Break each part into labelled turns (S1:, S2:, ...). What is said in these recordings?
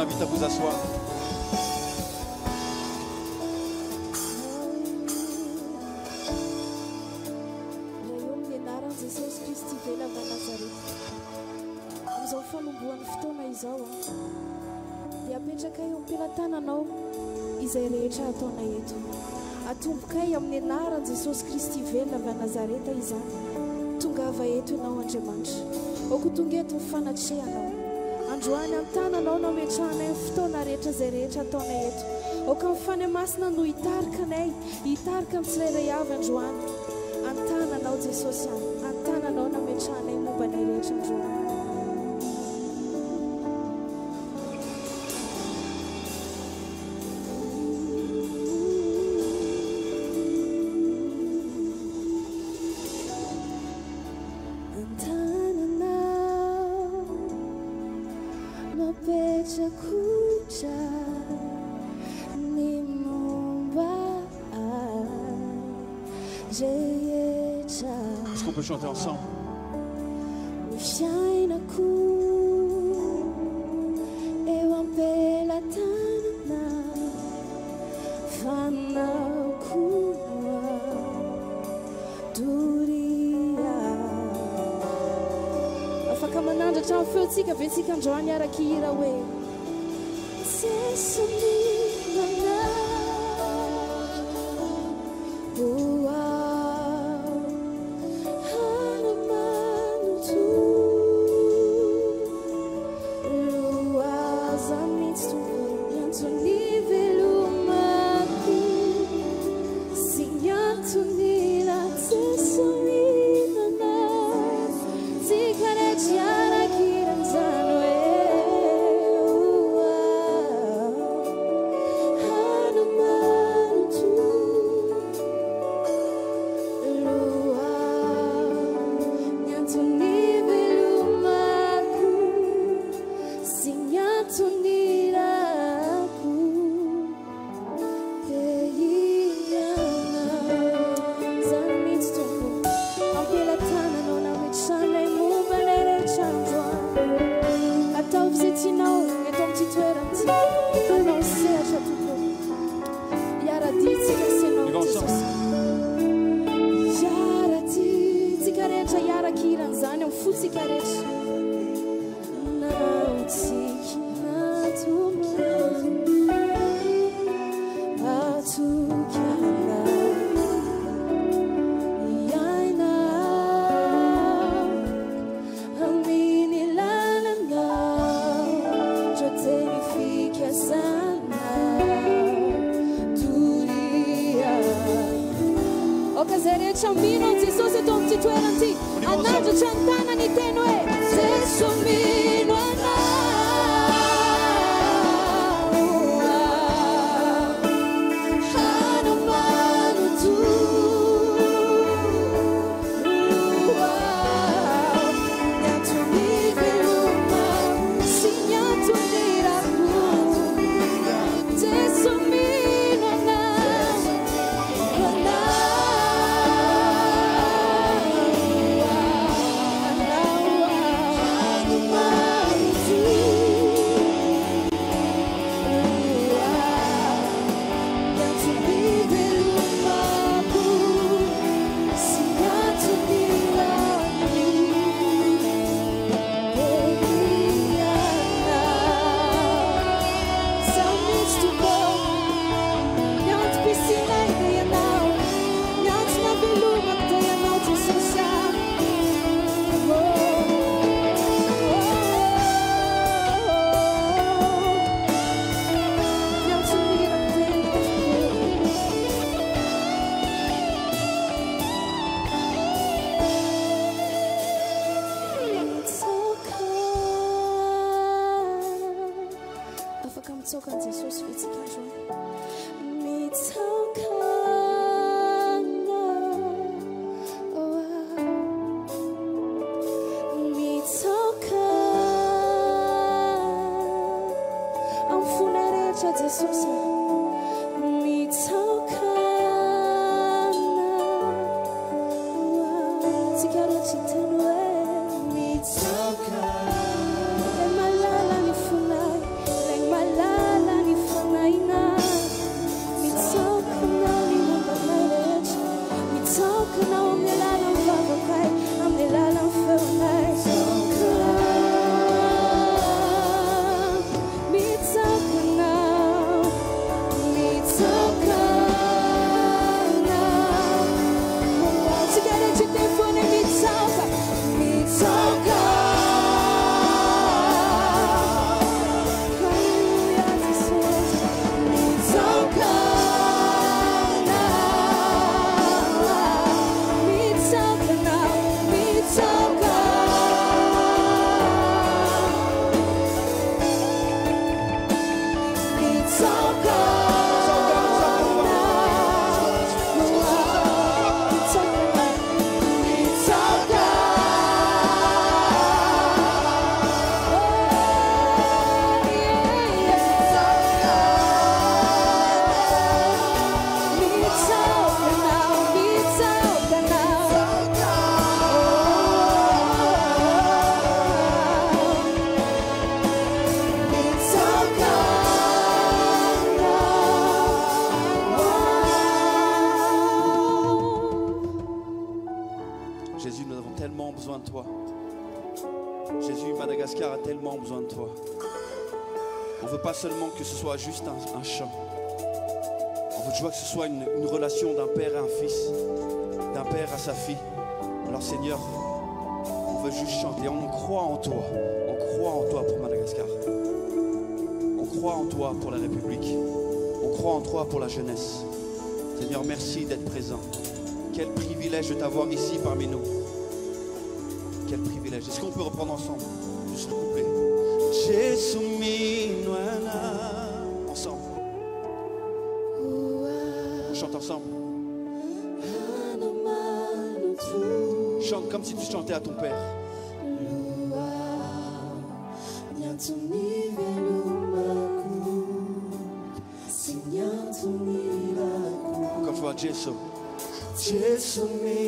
S1: invite à vous asseoir.
S2: Izay rehetra ataona eto atombokay amin'ny anaran'i Jesosy Kristy velona avy Nazareta izany tongava eto ianao Andriamanitra oko tonga eto ny fanatrehanao androany amin'ny tananao nametrahana ny fotoana rehetra izay rehetra ataona eto oka amin'ny fanamasina no hitarika anay hitarika amin'ny tsirairay avy androany antananao Jesosy any antananao nametrahanay momba anay rehetra androany
S1: Est-ce qu'on peut chanter ensemble?
S2: Afaka manandra trano feontsika ve tsika androany araka hira hoe
S1: tellement besoin de toi. Jésus, Madagascar a tellement besoin de toi. On ne veut pas seulement que ce soit juste un chant. On veut que ce soit une relation d'un père à un fils, d'un père à sa fille. Alors Seigneur, on veut juste chanter. On croit en toi. On croit en toi pour Madagascar. On croit en toi pour la République. On croit en toi pour la jeunesse. Seigneur, merci d'être présent. Quel privilège de t'avoir ici parmi nous. Quel privilège. Est-ce qu'on peut reprendre ensemble juste le couplet? Jésus ensemble. On chante ensemble. Chante comme si tu chantais à ton père. Encore une fois, Jésus. Jésus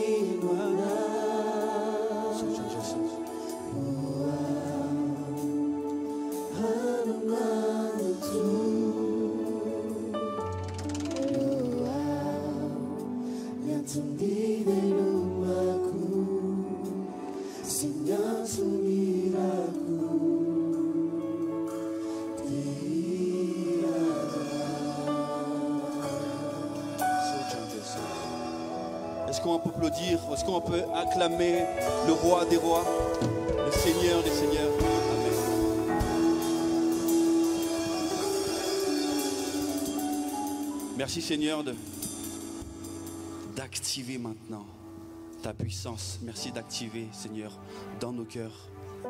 S1: Est-ce qu'on peut applaudir? Est-ce qu'on peut acclamer le roi des rois, le Seigneur des seigneurs? Amen. Merci Seigneur d'activer maintenant ta puissance. Merci d'activer, Seigneur, dans nos cœurs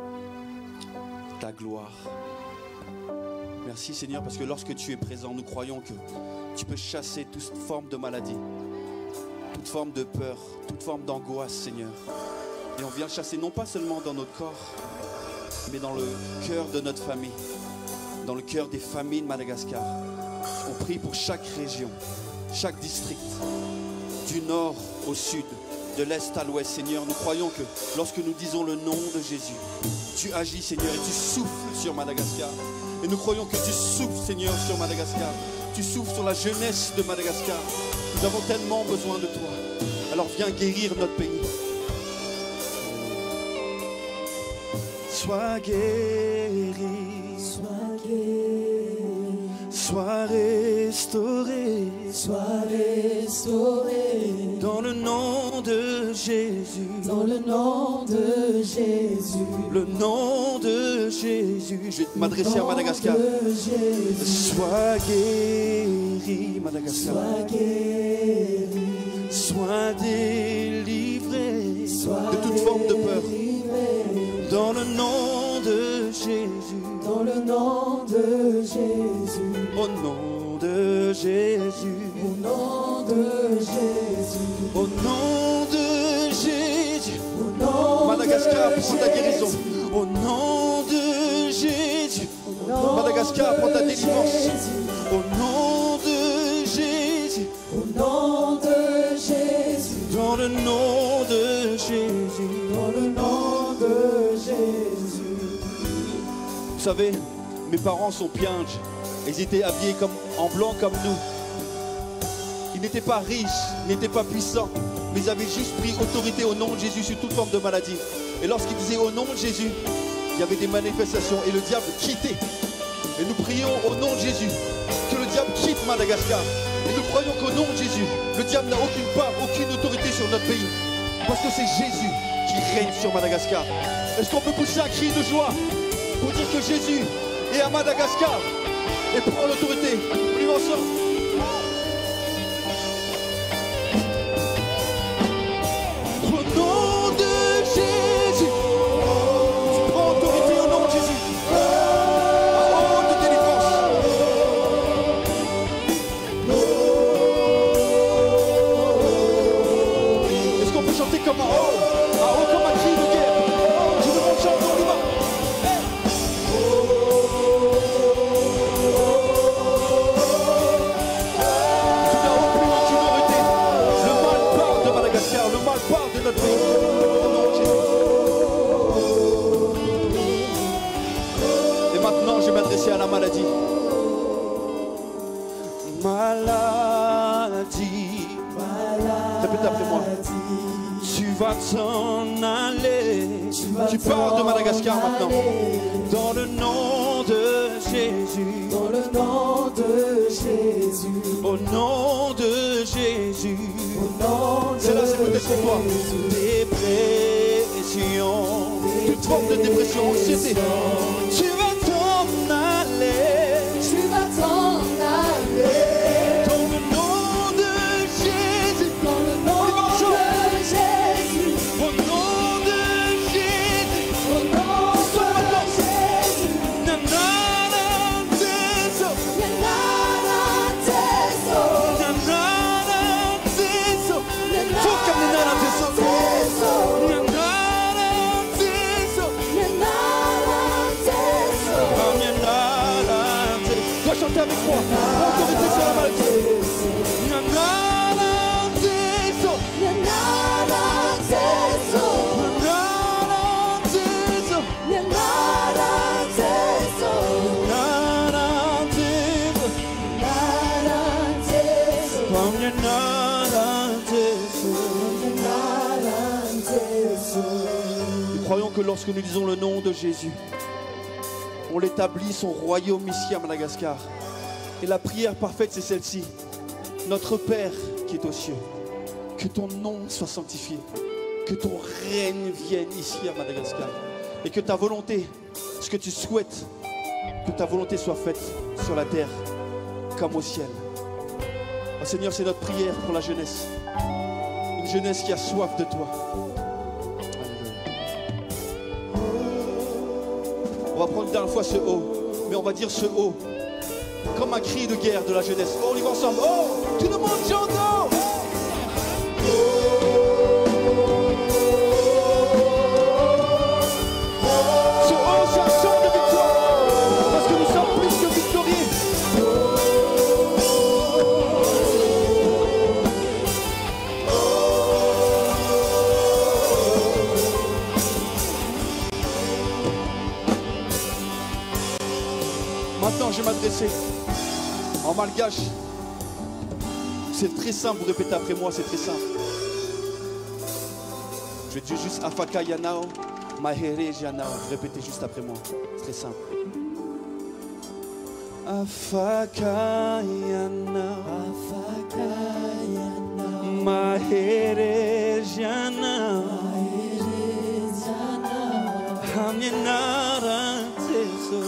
S1: ta gloire. Merci Seigneur parce que lorsque tu es présent, nous croyons que tu peux chasser toute forme de maladie, toute forme de peur, toute forme d'angoisse, Seigneur. Et on vient le chasser non pas seulement dans notre corps, mais dans le cœur de notre famille, dans le cœur des familles de Madagascar. On prie pour chaque région, chaque district, du nord au sud, de l'est à l'ouest, Seigneur. Nous croyons que lorsque nous disons le nom de Jésus, tu agis, Seigneur, et tu souffles sur Madagascar. Et nous croyons que tu souffles, Seigneur, sur Madagascar. Tu souffles sur la jeunesse de Madagascar. Nous avons tellement besoin de toi. Alors viens guérir notre pays. Sois guéri, sois guéri, sois restauré, sois restauré. Dans le nom de Jésus, dans le nom de Jésus, le nom de Jésus. Je vais m'adresser à Madagascar. Sois guéri, Madagascar. Sois guéri, sois délivré de toute forme de peur. Dans le nom de Jésus, dans le nom de Jésus, au nom de Jésus, au nom de Jésus, au nom de Jésus, au nom Madagascar, prends ta guérison, au nom de Jésus, Madagascar, prends ta délivrance, au nom de Jésus, au nom de Jésus, dans le nom de Jésus, dans le nom de Jésus. Vous savez, mes parents sont pianges. Ils étaient habillés en blanc comme nous. Ils n'étaient pas riches, ils n'étaient pas puissants, mais ils avaient juste pris autorité au nom de Jésus sur toute forme de maladie. Et lorsqu'ils disaient au nom de Jésus, il y avait des manifestations et le diable quittait. Et nous prions au nom de Jésus que le diable quitte Madagascar. Et nous croyons qu'au nom de Jésus, le diable n'a aucune part, aucune autorité sur notre pays. Parce que c'est Jésus qui règne sur Madagascar. Est-ce qu'on peut pousser un cri de joie pour dire que Jésus est à Madagascar et prend l'autorité? Plus ensemble. Au nom de Jésus, tu prends autorité au nom de Jésus. Parole de délivrance. Est-ce qu'on peut chanter comme un haut comme un cri de guerre? Je demande chante, on y va. Le mal part de notre pays. Et maintenant, je vais m'adresser à la maladie. Maladie, répète après moi. Tu vas t'en aller. Tu pars de Madagascar maintenant. Dans le nom de Jésus.
S3: Dans le nom de Jésus.
S1: Au nom de Jésus.
S3: Au nom de
S1: C'est là, c'est peut-être pour toi. Dépression. Toute forme de dépression, anxiété. Tu vas t'en aller.
S3: Tu vas t'en aller.
S1: Dans le nom de Jésus.
S3: Dans le nom de Jésus.
S1: Au nom de Jésus.
S3: Au nom de Jésus.
S1: Nanana teso.
S3: Nanana teso.
S1: Nanana teso. Foca nanana teso. Nanana teso.
S3: Nanana teso.
S1: Nanana teso. Dois chanter avec moi. Autorité sur la maladie. Nanana teso.
S3: Nanana teso.
S1: Nanana teso.
S3: Nanana teso.
S1: Nanana teso.
S3: Nanana teso.
S1: Nanana teso.
S3: Nanana teso.
S1: Nous croyons que lorsque nous disons le nom de Jésus, on établit son royaume ici à Madagascar. Et la prière parfaite, c'est celle-ci. Notre Père qui est aux cieux, que ton nom soit sanctifié, que ton règne vienne ici à Madagascar. Et que ta volonté, ce que tu souhaites, que ta volonté soit faite sur la terre comme au ciel. Oh Seigneur, c'est notre prière pour la jeunesse. Une jeunesse qui a soif de toi. On va prendre une dernière fois ce haut, mais on va dire ce haut comme un cri de guerre de la jeunesse. Oh, on y va ensemble. Oh, tout le monde chante. Oh. Ce haut, c'est un chant de victoire, parce que nous sommes plus que victorieux. Maintenant, je vais m'adresser en malgache. C'est très simple, vous répétez après moi, c'est très simple. Je vais dire juste Afaka Yanao, Mahere Yanao. Vous répétez juste après moi, c'est très simple. Afaka Yanao,
S3: Afaka Yanao.
S1: Mahere Yanao,
S3: Mahere Yanao.
S1: Hamyenara Teso.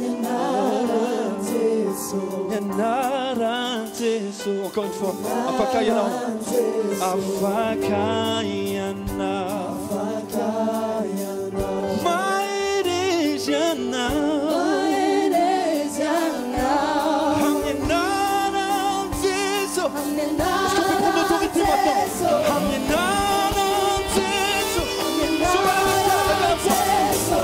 S1: Encore une fois. Afaka Yanao. Afaka Yanao. Mahere Yanao. Hamyenara Teso. Est-ce qu'on peut prendre l'autorité maintenant? Hamyenara Teso. Sur la Teso.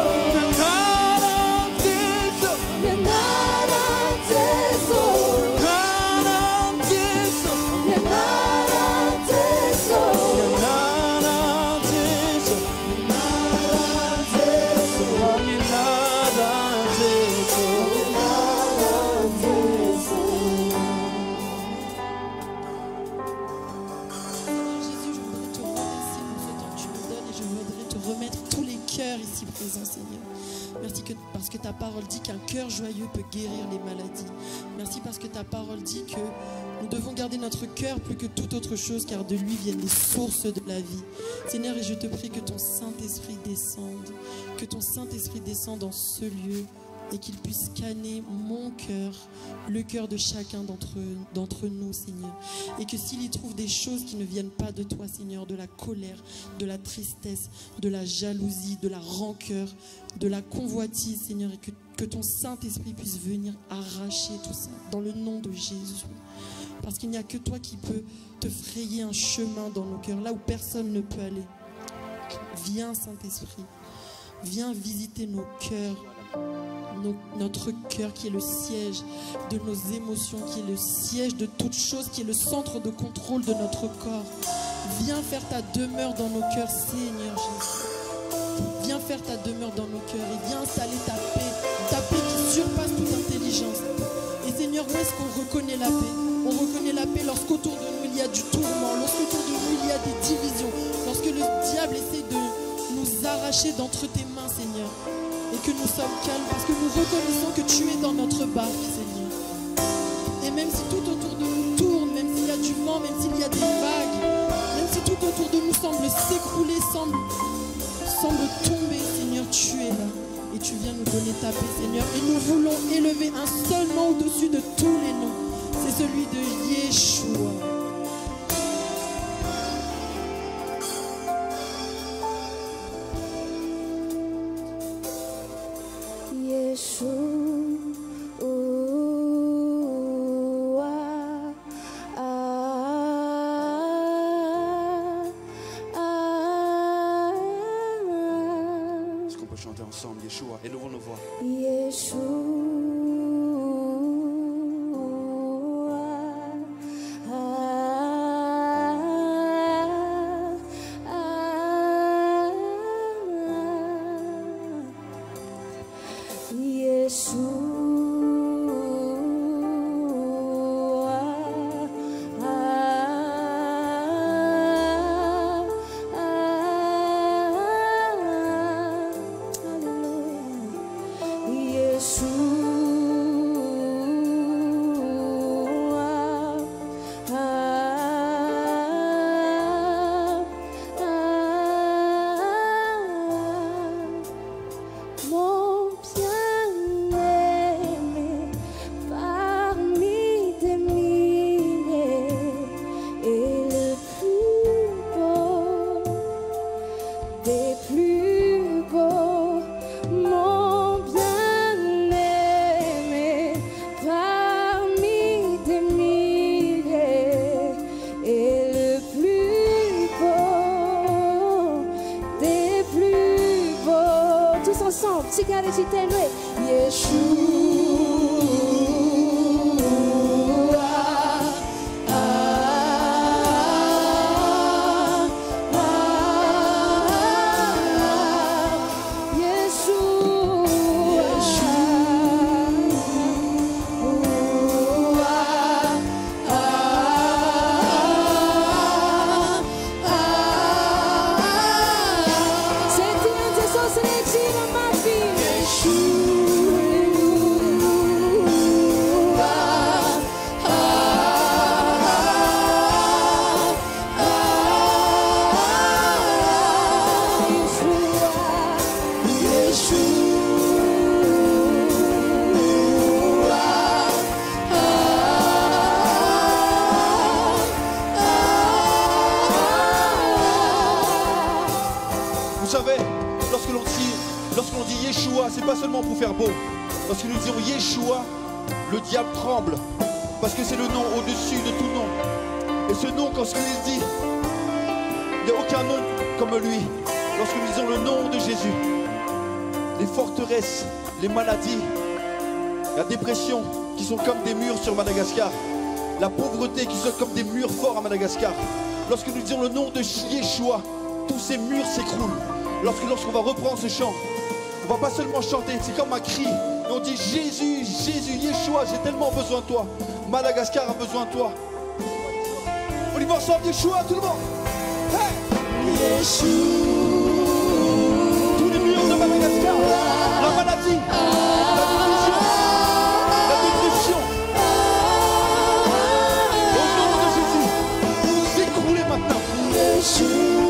S4: Parce que ta parole dit qu'un cœur joyeux peut guérir les maladies. Merci parce que ta parole dit que nous devons garder notre cœur plus que toute autre chose, car de lui viennent les sources de la vie. Seigneur, et je te prie que ton Saint-Esprit descende, que ton Saint-Esprit descende dans ce lieu et qu'il puisse scanner mon cœur, le cœur de chacun d'entre nous, Seigneur. Et que s'il y trouve des choses qui ne viennent pas de toi, Seigneur, de la colère, de la tristesse, de la jalousie, de la rancœur, de la convoitise, Seigneur, et que ton Saint-Esprit puisse venir arracher tout ça dans le nom de Jésus. Parce qu'il n'y a que toi qui peux te frayer un chemin dans nos cœurs, là où personne ne peut aller. Viens, Saint-Esprit, viens visiter nos cœurs, notre cœur qui est le siège de nos émotions, qui est le siège de toute chose, qui est le centre de contrôle de notre corps. Viens faire ta demeure dans nos cœurs, Seigneur Jésus. Viens faire ta demeure dans nos cœurs et viens installer ta paix qui surpasse toute intelligence. Et Seigneur, où est-ce qu'on reconnaît la paix? On reconnaît la paix lorsqu'autour de nous il y a du tourment, lorsqu'autour de nous il y a des divisions, lorsque le diable arrachés d'entre tes mains, Seigneur. Et que nous sommes calmes parce que nous reconnaissons que tu es dans notre barque, Seigneur. Et même si tout autour de nous tourne, même s'il y a du vent, même s'il y a des vagues, même si tout autour de nous semble s'écrouler, semble tomber, Seigneur, tu es là. Et tu viens nous donner ta paix, Seigneur. Et nous voulons élever un seul nom au-dessus de tous les noms. C'est celui de Yeshua.
S1: Est-ce qu'on peut chanter ensemble Yeshua? Élevons nos voix. Lorsqu'on dit Yeshua, c'est pas seulement pour faire beau. Lorsque nous disons Yeshua, le diable tremble. Parce que c'est le nom au-dessus de tout nom. Et ce nom, quand il dit, il n'y a aucun nom comme lui. Lorsque nous disons le nom de Jésus, les forteresses, les maladies, la dépression qui sont comme des murs sur Madagascar, la pauvreté qui sont comme des murs forts à Madagascar. Lorsque nous disons le nom de Yeshua, tous ces murs s'écroulent. Lorsqu'on va reprendre ce chant, on va pas seulement chanter, c'est comme un cri. Et on dit Jésus, Jésus, Yeshua, j'ai tellement besoin de toi. Madagascar a besoin de toi. On y va ensemble, Yeshua, tout le monde. Hey! Yeshua. Tous les murs de Madagascar, la maladie, la dépression, au nom de Jésus, s'écrouler maintenant. Yeshua.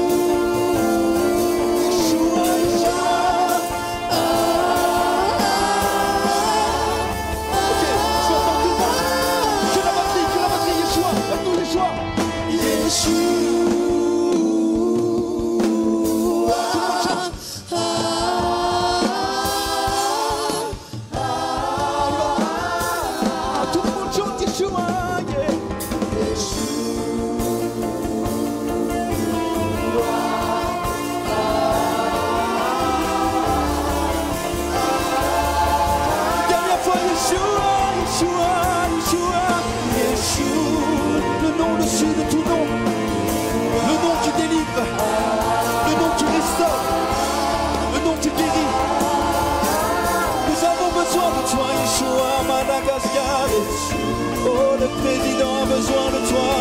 S1: Oh, le président a besoin de toi.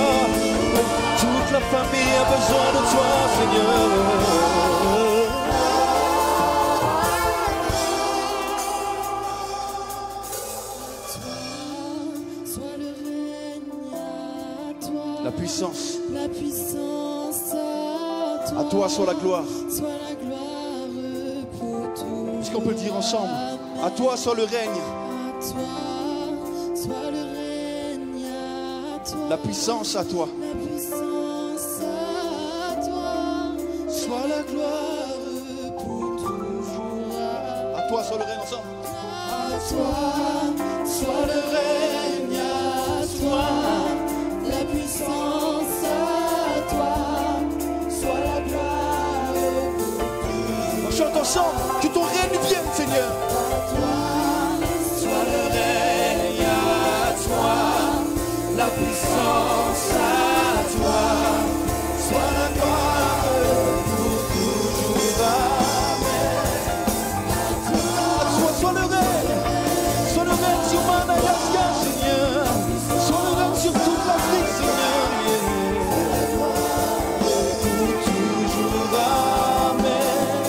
S1: Toute la famille a besoin de toi, Seigneur. À toi soit la gloire.
S4: Soit la gloire pour tout.
S1: Est-ce qu'on peut le dire ensemble? À toi soit le règne.
S4: À toi soit le règne. À toi.
S1: La puissance à toi.
S4: La puissance à toi.
S1: Soit la gloire
S4: Pour toujours.
S1: à toi soit le règne ensemble.
S4: À toi soit le règne. À toi. La puissance à toi. Soit la gloire.
S1: On chante ensemble. Que ton règne vienne, Seigneur.
S3: Soit le règne à toi, la puissance à toi, soit la gloire pour toujours.
S1: À toi soit le règne. Soit le règne sur Madagascar, Seigneur. Soit le règne sur toute l'Afrique, Seigneur. Pour toujours. Amen.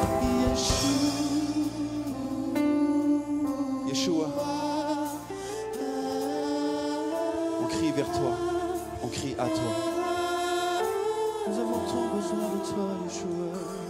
S1: Yeshua. On crie vers toi. On crie à toi. Nous avons tant besoin de toi, Yeshua.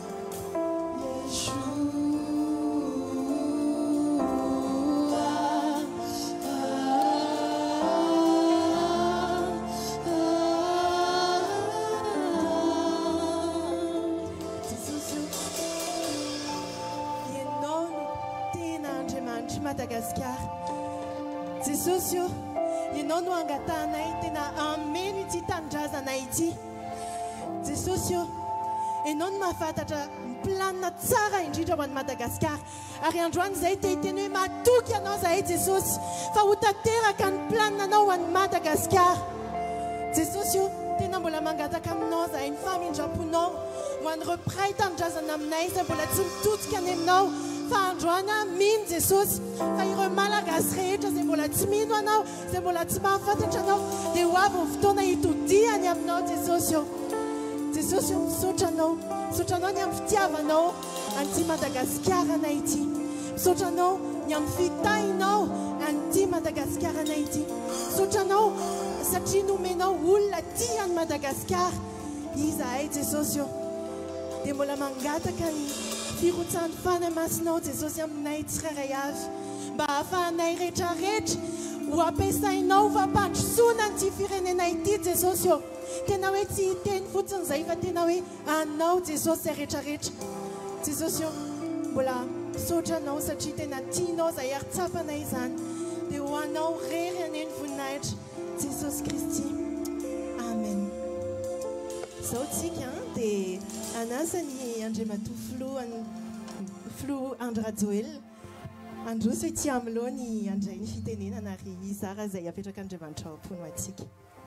S4: Madagascar. Jesus io, ianao no angatanay tena ameno ity tanindrazana ity. Jesus io, ianao no mahafantatra planina tsara indrindra ho an'i Madagasikara. Ary androany izay te hiteny hoe matoky ianao zahay Jesosy fa ho tanteraka ny planina anao ho an'i Madagasikara. Jesosy io, tena mbola mangataka aminao zahay ny famindraponao ho an'ireo mpiray tanindrazana aminay izay mbola tsy mitodika any aminao. Fa androany mino Jesosy fa ireo malagasy rehetra izay mbola tsy mino anao, izay mbola tsy mahafantatra anao, dia ho avy ny fotoana hitodiany aminao Jesosy io. Jesosy io, misaotra anao ny amin'ny fitiavanao an'ity Madagasikara ity. Misaotra anao ny amin'ny fitahinao an'ity Madagasikara ity. Misaotra anao satria nomenao olona tia any Madagasikara. Izahay Jesosy io, dia mbola mangataka ny firotsahany fanamasinao Jesosy aminay tsirairay avy mba hahafahanay rehetrarehetra ho ampiasainao fa hampandrosoana nyity firenena ity Jesosy io. Tena hoe tsy hiteny fotsiny izay fa tena hoe anao Jesosy izay rehetrarehetra. Jesosy io, mbola misaotra anao satria tena tianao izay aritsapanay izany. Dia ho anao rery aneny voninahitra Jesosy Kristy. Amen. Izao tsika dia anasany Andriamatoa Flo Andra Joel androso ety amin'ilao ny andray ny fitenenana ary izara izay apetraka Andriamanitra ao am-pony atsika.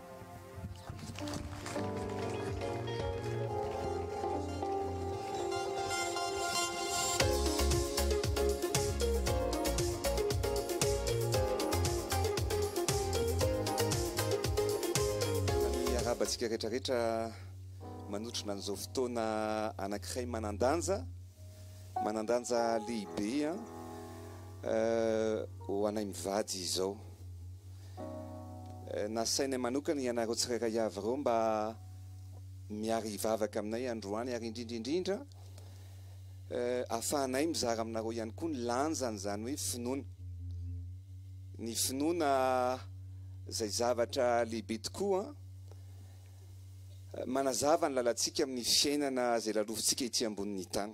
S5: Arabantsika rehetrarehetra manotrona an'izao fotoana anankiray manandanja lehibe ho anay mivady izao. Nasainay manokana ianareo tsirairay avy ireo mba miary hivavaka aminay androany ary indrindrindrindra ahafahanay mizara aminareo ihany koa ny lanjany zany hoe finoana. Ny finoana izay zavatra lehibe tokoa manazava ny lalantsika amin'ny fiainana izay lalofintsika ety ambonin'ny tany.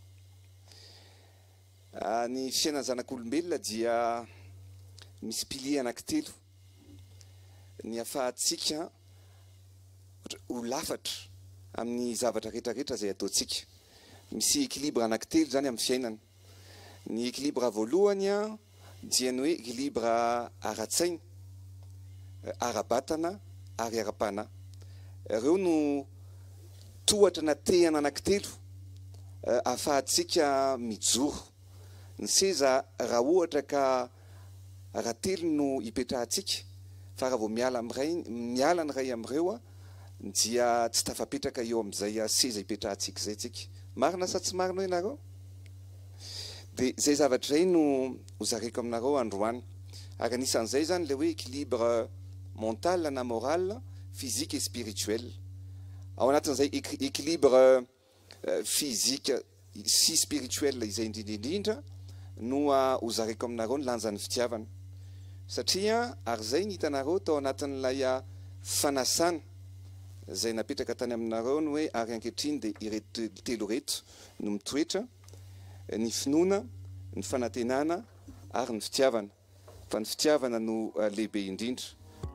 S5: Ny fiainana zanak'olombelona dia misy pilier anankitelo. Ny ahafahantsika ho lafatra amin'ny zavatra rehetrarehetra izay ataontsika. Misy équilibre anankitelo zany amin'ny fiainana. Ny équilibre voalohany dia ny hoe équilibre ara-tsaina, ara-batana ary ara-panahy. Ireo no tohatra na tehana anankitelo ahafahantsika mijoro. Ny seza raha ohatra ka raha telo no hipetrahantsika fa raha vao miala ny ray amin'ireo dia tsy tafapetraka eo amin'izay seza hipetrahantsika izay tsika. Marina sa tsy marina ianareo? Dia izay zavatra izay no hozareko aminareo androany. Ary anisan'izay zany ilay hoe équilibre mental na moral, physique et spirituel. ao anatin'izay équilibre physique sy spirituel izay indrindrindrindra no hozareko aminareo ny lanjan'ny fitiavana satria ary zay ny hitanareo tao anatin'ilay fanasana zay napetraka tany aminareo ny hoe ary ankehitriny dia ireto telo reto no mitoetra ny finoana ny fanantenana ary ny fitiavana fa ny fitiavana no lehibe indrindra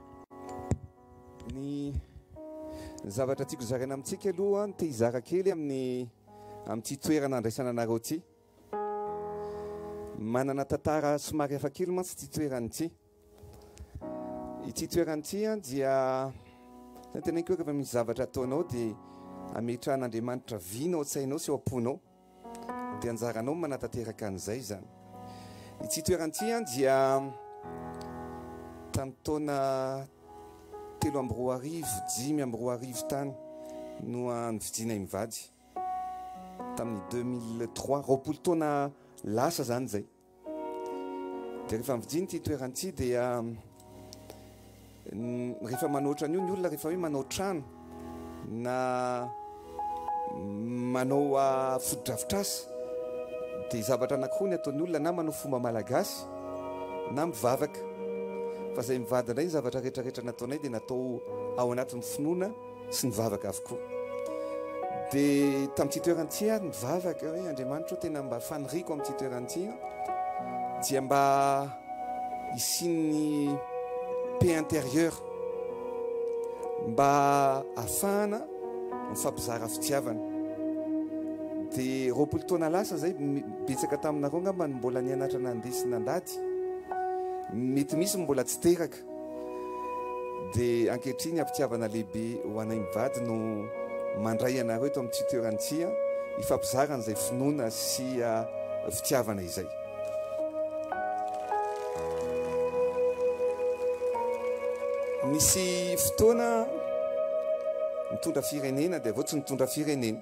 S5: ny zavatra tiako zaraina amintsika aloha ny te hizara kely amin'ity toerana andraisana anareo ity manana tantara somary hafa kely mantsy ity toerany ity toerany ity dia tena koa rehefa misy zavatra ataonao dia ametran'Andriamanitra vinao tsainao sy ao am-ponao dia anjaranao manatanteraka an'izay zany ity toerany ity dia tamin'ny taona 3 tany no nividinay mivady tamin'ny 2003 roapolo taona lasa zany zay dia rehefa mividiny ity toerany ity dia rehefa manoatra an'io ny olona rehefa hoe manao trano na manao fotodrafitrasa dia zavatra anankiroa ny ataon'ny olona na manao fomba malagasy na mivavaka fa zay mivady indray ny zavatra rehetrarehetra nataonay dia natao ao anatin'ny finoana sy nivavaka avokoa dia tamin'ity toerany ity nivavaka hoe Andriamanitra tena mba faniriko amin'ity toerany ity dia mba isiany paix intérieur mba ahafahana mifampizara fitiavana dia roapolo taona lasa zay betsaka taminareo ngamba ny mbola nianatra nandeha sy nandady mety misy mbola tsy teraka dia ankehitriny ampitiavana lehibe ho anay mivady no mandray anareo eto amin'ity toerany ity hifampizara an'izay finoana sy fitiavana izay misy fotoana mitondra firenena dia votsy mitondra firenena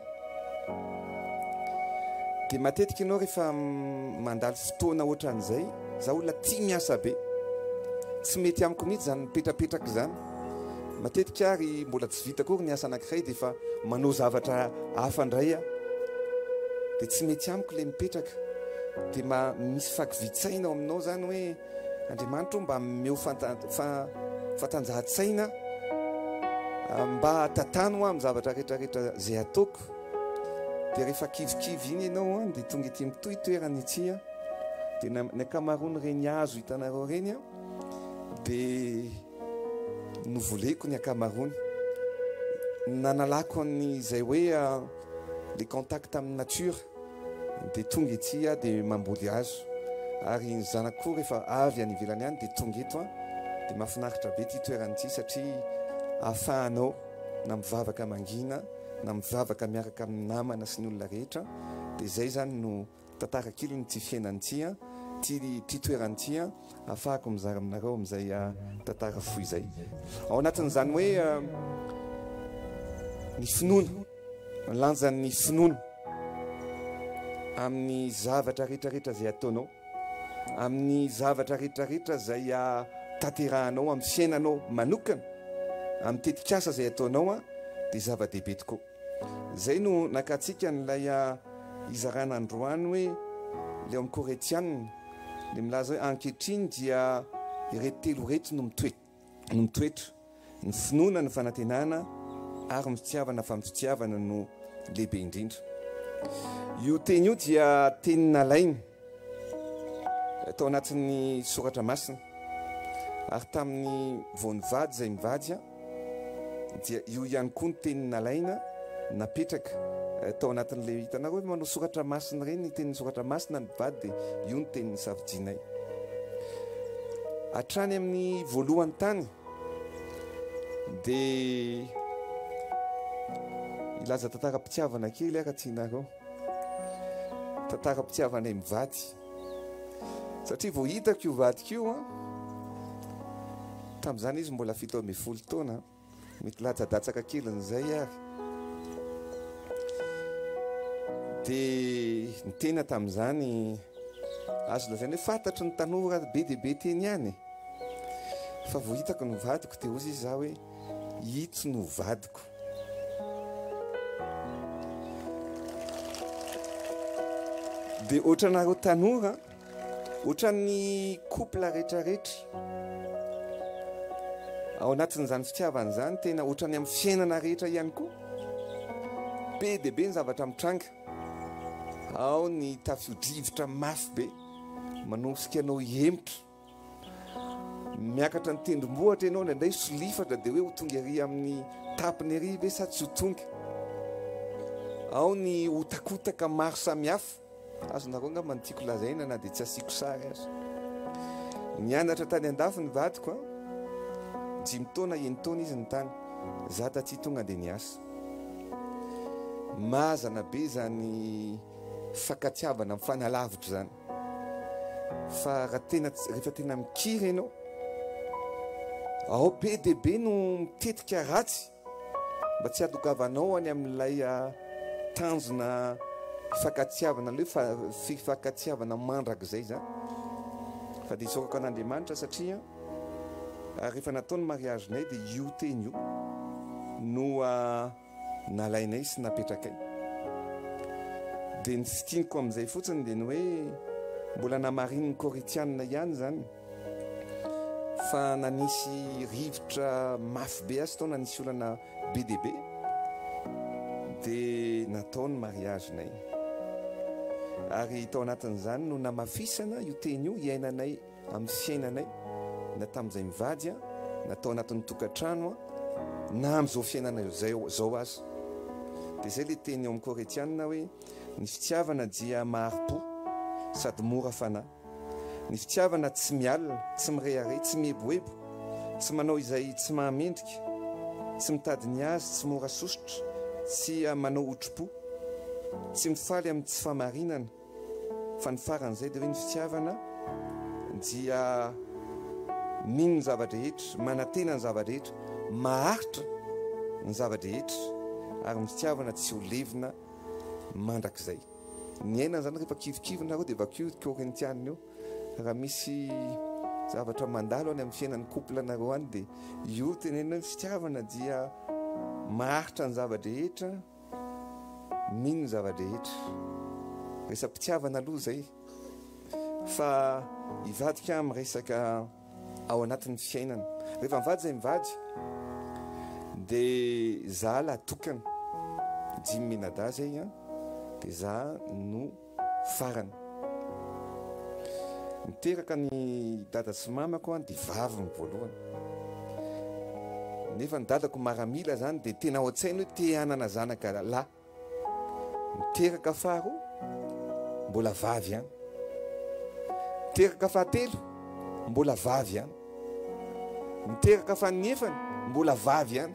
S5: dia matetika ianao rehefa mandalo fotoana ohatran'izay za olona tia miasa be tsy mety amiko mihitsy zany mipetrapetraka zany matetika ary mbola tsy vita kory ny asa anankiray dia efa manao zavatra hafa indray dia tsy mety amiko ilay mipetraka dia misy fakivitsaina ao aminao zany hoe Andriamanitra mba meo fatanjahan-tsaina mba tatano amin'ny zavatra rehetrarehetra zay ataoko dia rehefa kivikivy iny ianao dia tonga ity mitoy toerany ity dia ny akamaroany reny azo hitanareo reny dia novoleko ny akamaroany nanalako an'izay hoe le contact amin'ny nature dia tonga ity dia mamboly azo ary ny zanako koa rehefa avy any ivelany any dia tonga eto dia mahafinaritra be ity toerany ity satria ahafahanao na mivavaka mangina na mivavaka miaraka amin'ny namana sy ny olona rehetra dia zay zany no tantara kely nyty fiainany ity ty toerany ity ahafahako mizara aminareo amin'izay tantara foy izay ao anatin'izany hoe ny finoana lanjan'ny finoana amin'ny zavatra rehetrarehetra zay ataonao amin'ny zavatra rehetrarehetra zay tanterahanao amin'ny fiainanao manokana amin'ny tetikasa zay ataonao dia zava-dehibe tokoa zay no nakatsika n'ilay izarana androany hoe le amin'ny Koretianina le milaza hoe ankehitriny dia ireto telo reto no mitoetra ny finoana ny fanantenana ary mifitiavana fa mifitiavana no lehibe indrindra io teny io dia teny nalaina tao anatin'ny soratra masina ary tamin'ny voanivady zay mivady dia io ihany koa ny teny nalaina napetraka tao anatin'le hitanareo hoe manao soratra masina reny ny tenin'ny soratra masina ny mivady dia io ny tenin'ny savidinay hatrany amin'ny voalohany tany dia ilaza tantara-pitiavana kely raha tianareo tantara-pitiavanay mivady satria vao hitako io vadiko io tamin'izany izy mbola 17 taona mety latsa-datsaka kelin'izay ary dia ny tena tamin'izany azo lazaina hoe fantatry ny tanora be dia be teny ihany fa vao hitako no vadiko dia ozy izy za hoe ito no vadiko dia ohatranareo tanora ohatran'ny couple rehetrarehetra ao anatin'izany fitiavana zany tena ohatrany amin'ny fiainana rehetra ihany koa be dia be ny zavatra mitranga ao ny tafio-drivotra mafy be manosika anao hemotra miakatra ny tendrombohatra ianao nandray solifatra dia hoe ho tonga ery amin'ny tapiny ery ve sa tsy ho tonga ao ny hotakotaka maro samihafa azonareo nga mantiako lazaina na dia tsy asiako sary azy nianatra tany andafy ny vadiko a 5 taona 9 taona izy ny tany za taty tonga dia niasa mazana be zany fakatiavana mifanalavitra zany fa raha tena rehefa tena mikiry ianao ao be dia be no mitetika ratsy mba tsy adogavanao any amin'ilay tanjona fakatiavana le fakatiavana mandraka zay zany fa dia isokako an'Andriamanitra satria rehefa nataony mariagenay dia io teny io no nalainay sy napetrakay dia ny fitiniko amin'izay fotsiny dia ny hoe mbola namariny ny koritianina ihany zany fa nanisy rivotra mafy be azy tao nanisy olana be dia be dia nataony mariagenay ary tao anatin'izany no namafisana io teny io iainanay amin'ny fiainanay na tamin'izay mivady a natao anatin'ny tokantrano a na amin'izao fiainana zao azy dia zay le teny eo amin'ny koretianina hoe ny fitiavana dia maharo-po sady mora fanahy ny fitiavana tsy mialina tsy mirehare tsy mieboebo tsy manao izay tsy mahamendrika tsy mitady ny azy tsy mora sosotra tsy manao otro-po tsy mifaly amin'ny tsy famarinana fa ny faran'izay dia hoe ny fitiavana dia mino ny zava-drehetra manantena ny zava-drehetra maharitra ny zava-drehetra ary ny fitiavana tsy ho levina mandrakizay ny ainana zany rehefa kivikivina dia vakio korentianina io raha misy zavatra mandalo any amin'ny fiainan'ny couple anareo any dia io tenena ny fitiavana dia maharitra ny zava-drehetra mino ny zava-drehetra resam-pitiavana aloha zay fa hivadika amin'ny resaka ao anatin'ny fiainana rehefa mivady zay mivady dia za la tokana 5 menada zay a dia za no farany miteraka ny dada sy mamako a dia vaviny voalohany nefa ny dadako maramila zany dia tena ao an-tsainy hoe te hanana zanaka lahy miteraka faharo mbola vavy ihany miteraka fahatelo mbola vavy ihany miteraka fahanefany mbola vavy ihany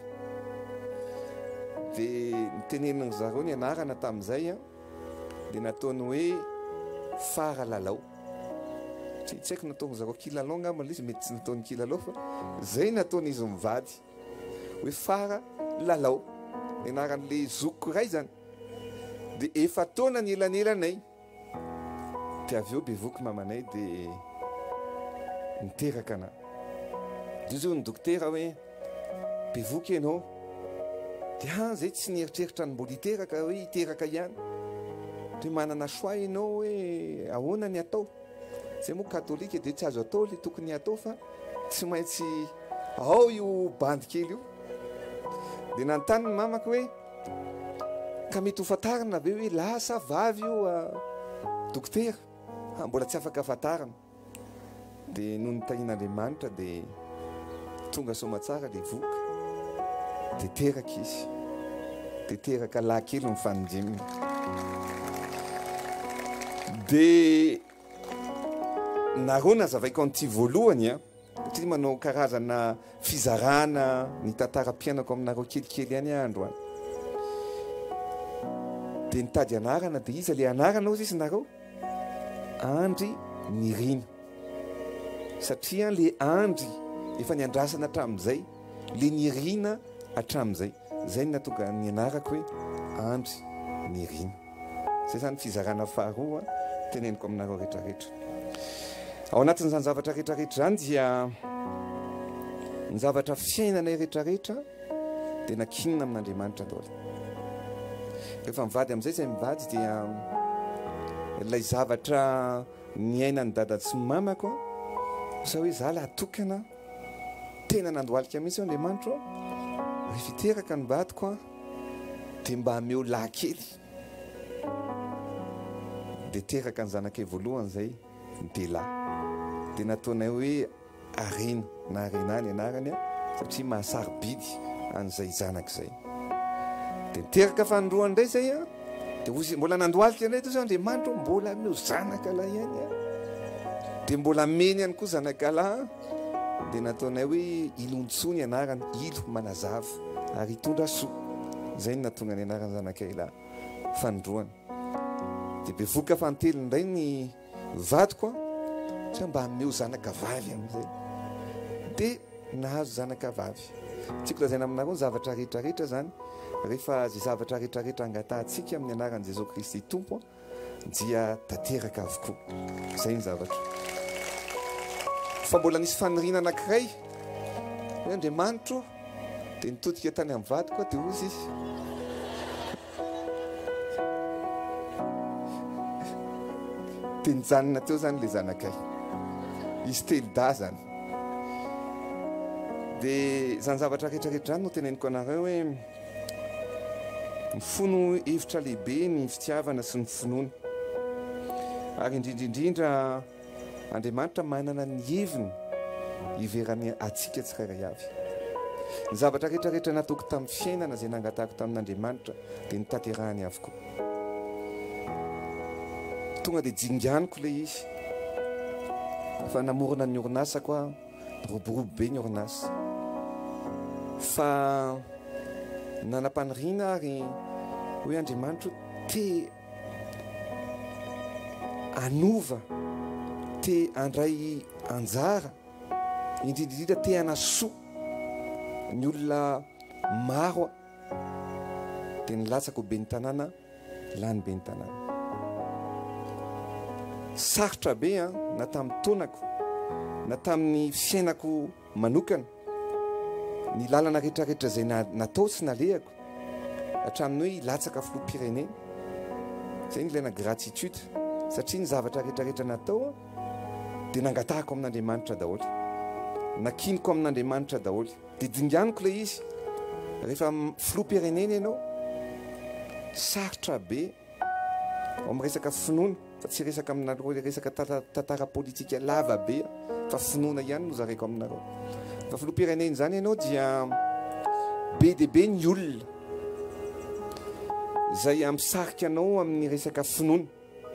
S5: dia nitenenina zareo ny anarana tamin'izay a dia nataony hoe fara lalao tsy haiko nataony zareo kilalao ngamba izy mety tsy nataony kilalao fa zay nataony izy mivady hoe fara lalao ny anaran'le zokiko ray zany dia efa taona ny elanelanay dia avy eo bevoky mamanay dia niteraka anahy dia izy io ny dokotera hoe bevoky ianao dia zay tsy nieritreritra ny mbola hiteraka hoe hiteraka ihany dia manana choix ianao hoe ahoana ny atao zay moa katolika dia tsy azo atao le tokony atao fa tsy maintsy ao io bandy kely io dia nanontany ny mamako hoe ka mety ho fantarina ve hoe lasa vavy io dokotera mbola tsy afaka fantarina dia noho nitahin'Andriamanitra dia tonga somatsara dia voky dia teraka izy dia teraka lahy kely mifanindimina dia nareo nazavaiko an'ity voalohany a satria manao karazana fizarana ny tantaram-piainako aminareo kelikely any andro any dia nitady anarana dia iza le anarana ozy izy nareo Andry Nirina satria le Andry efa niandrasana hatramin'izay le Nirina hatramin'izay zay ny natonga ny anarako hoe Andry Nirina zay zany fizarana faharoa teneniko aminareo rehetrarehetra ao anatin'izany zavatra rehetrarehetra zany dia ny zavatra fiainanay rehetrarehetra dia nakinina amin'Andriamanitra daholo rehefa mivady amin'izay zay mivady dia ilay zavatra niainany dada sy mamako sa hoe za la atokana tena nandoalika mihitsy Andriamanitra rehefa iteraka ny vadiko dia mba hameo lahy kely dia teraka ny zanakay voalohany zay Dela dia nataonay hoe Arena na Arena ny anarany satria mahasarobidy an'izay zanak'izay dia niteraka fanondroany indray zay dia ozy mbola nandoalika indray toy Andriamanitra mbola meo zanaka lahy ihany dia mbola meny ihany koa zanakalahy dia nataonay hoe ilontsony anarany ilo manazava ary hitondra soa zay ny natonga ny anarany zanakay lahy fanondroany dia bevoka fanteliny indray ny vadiko sa mba hameo zanaka vavy amin'izay dia nahazo zanaka vavy tsiko lazaina aminareo ny zavatra rehetrarehetra zany rehefa zay zavatra rehetrarehetra angatantsika amin'ny anaran'i Jesosy Kristy tompo dia tanteraka avokoa zay ny zavatra fa mbola nisy faniriana anankiray hoe Andriamanitra dia nitodika tany amin'ny vadiko dia ozy izy dia nijanona teo zany le zanakay izy telida zany dia zany zavatra rehetrarehetra zany no teneniko anareo hoe mifono hevitra lehibe ny fitiavana sy ny finoana ary indrindraindrindra Andriamanitra manana ny heviny hiverany atsika tsirairay avy ny zavatra rehetrarehetra nataoko tamin'ny fiainana zay nangatahako tamin'Andriamanitra dia nitanterahany avokoa tonga dia jinganiko le izy fa namorona ny orinasa koa roborobo be ny orinasa fa nanampaniriana ary hoe Andriamanitra te anova te andray anjara indrindrindra te hanasoa ny olona maro dia nilatsako be ny tanàna lany be ny tanàna sarotra be na tamin'ny taonako na tamin'ny fiainako manokana ny lalana rehetrarehetra zay natao sy nalehako hatramin'ny hoe hilatsaka filoham-pirenena zay ny ilaina gratitude satria ny zavatra rehetrarehetra natao dia nangatahako amin'Andriamanitra daholo nakiniko amin'Andriamanitra daholo dia dinganiko le izy rehefa filoham-pirenena ianao sarotra be ao amin'ny resaka finoana fa tsy resaka aminareo resaka tantara politika lava be fa finoana ihany no zareko aminareo fa filoham-pirenena zany ianao dia be dia be ny olona zay amisarika anao amin'ny resaka finoana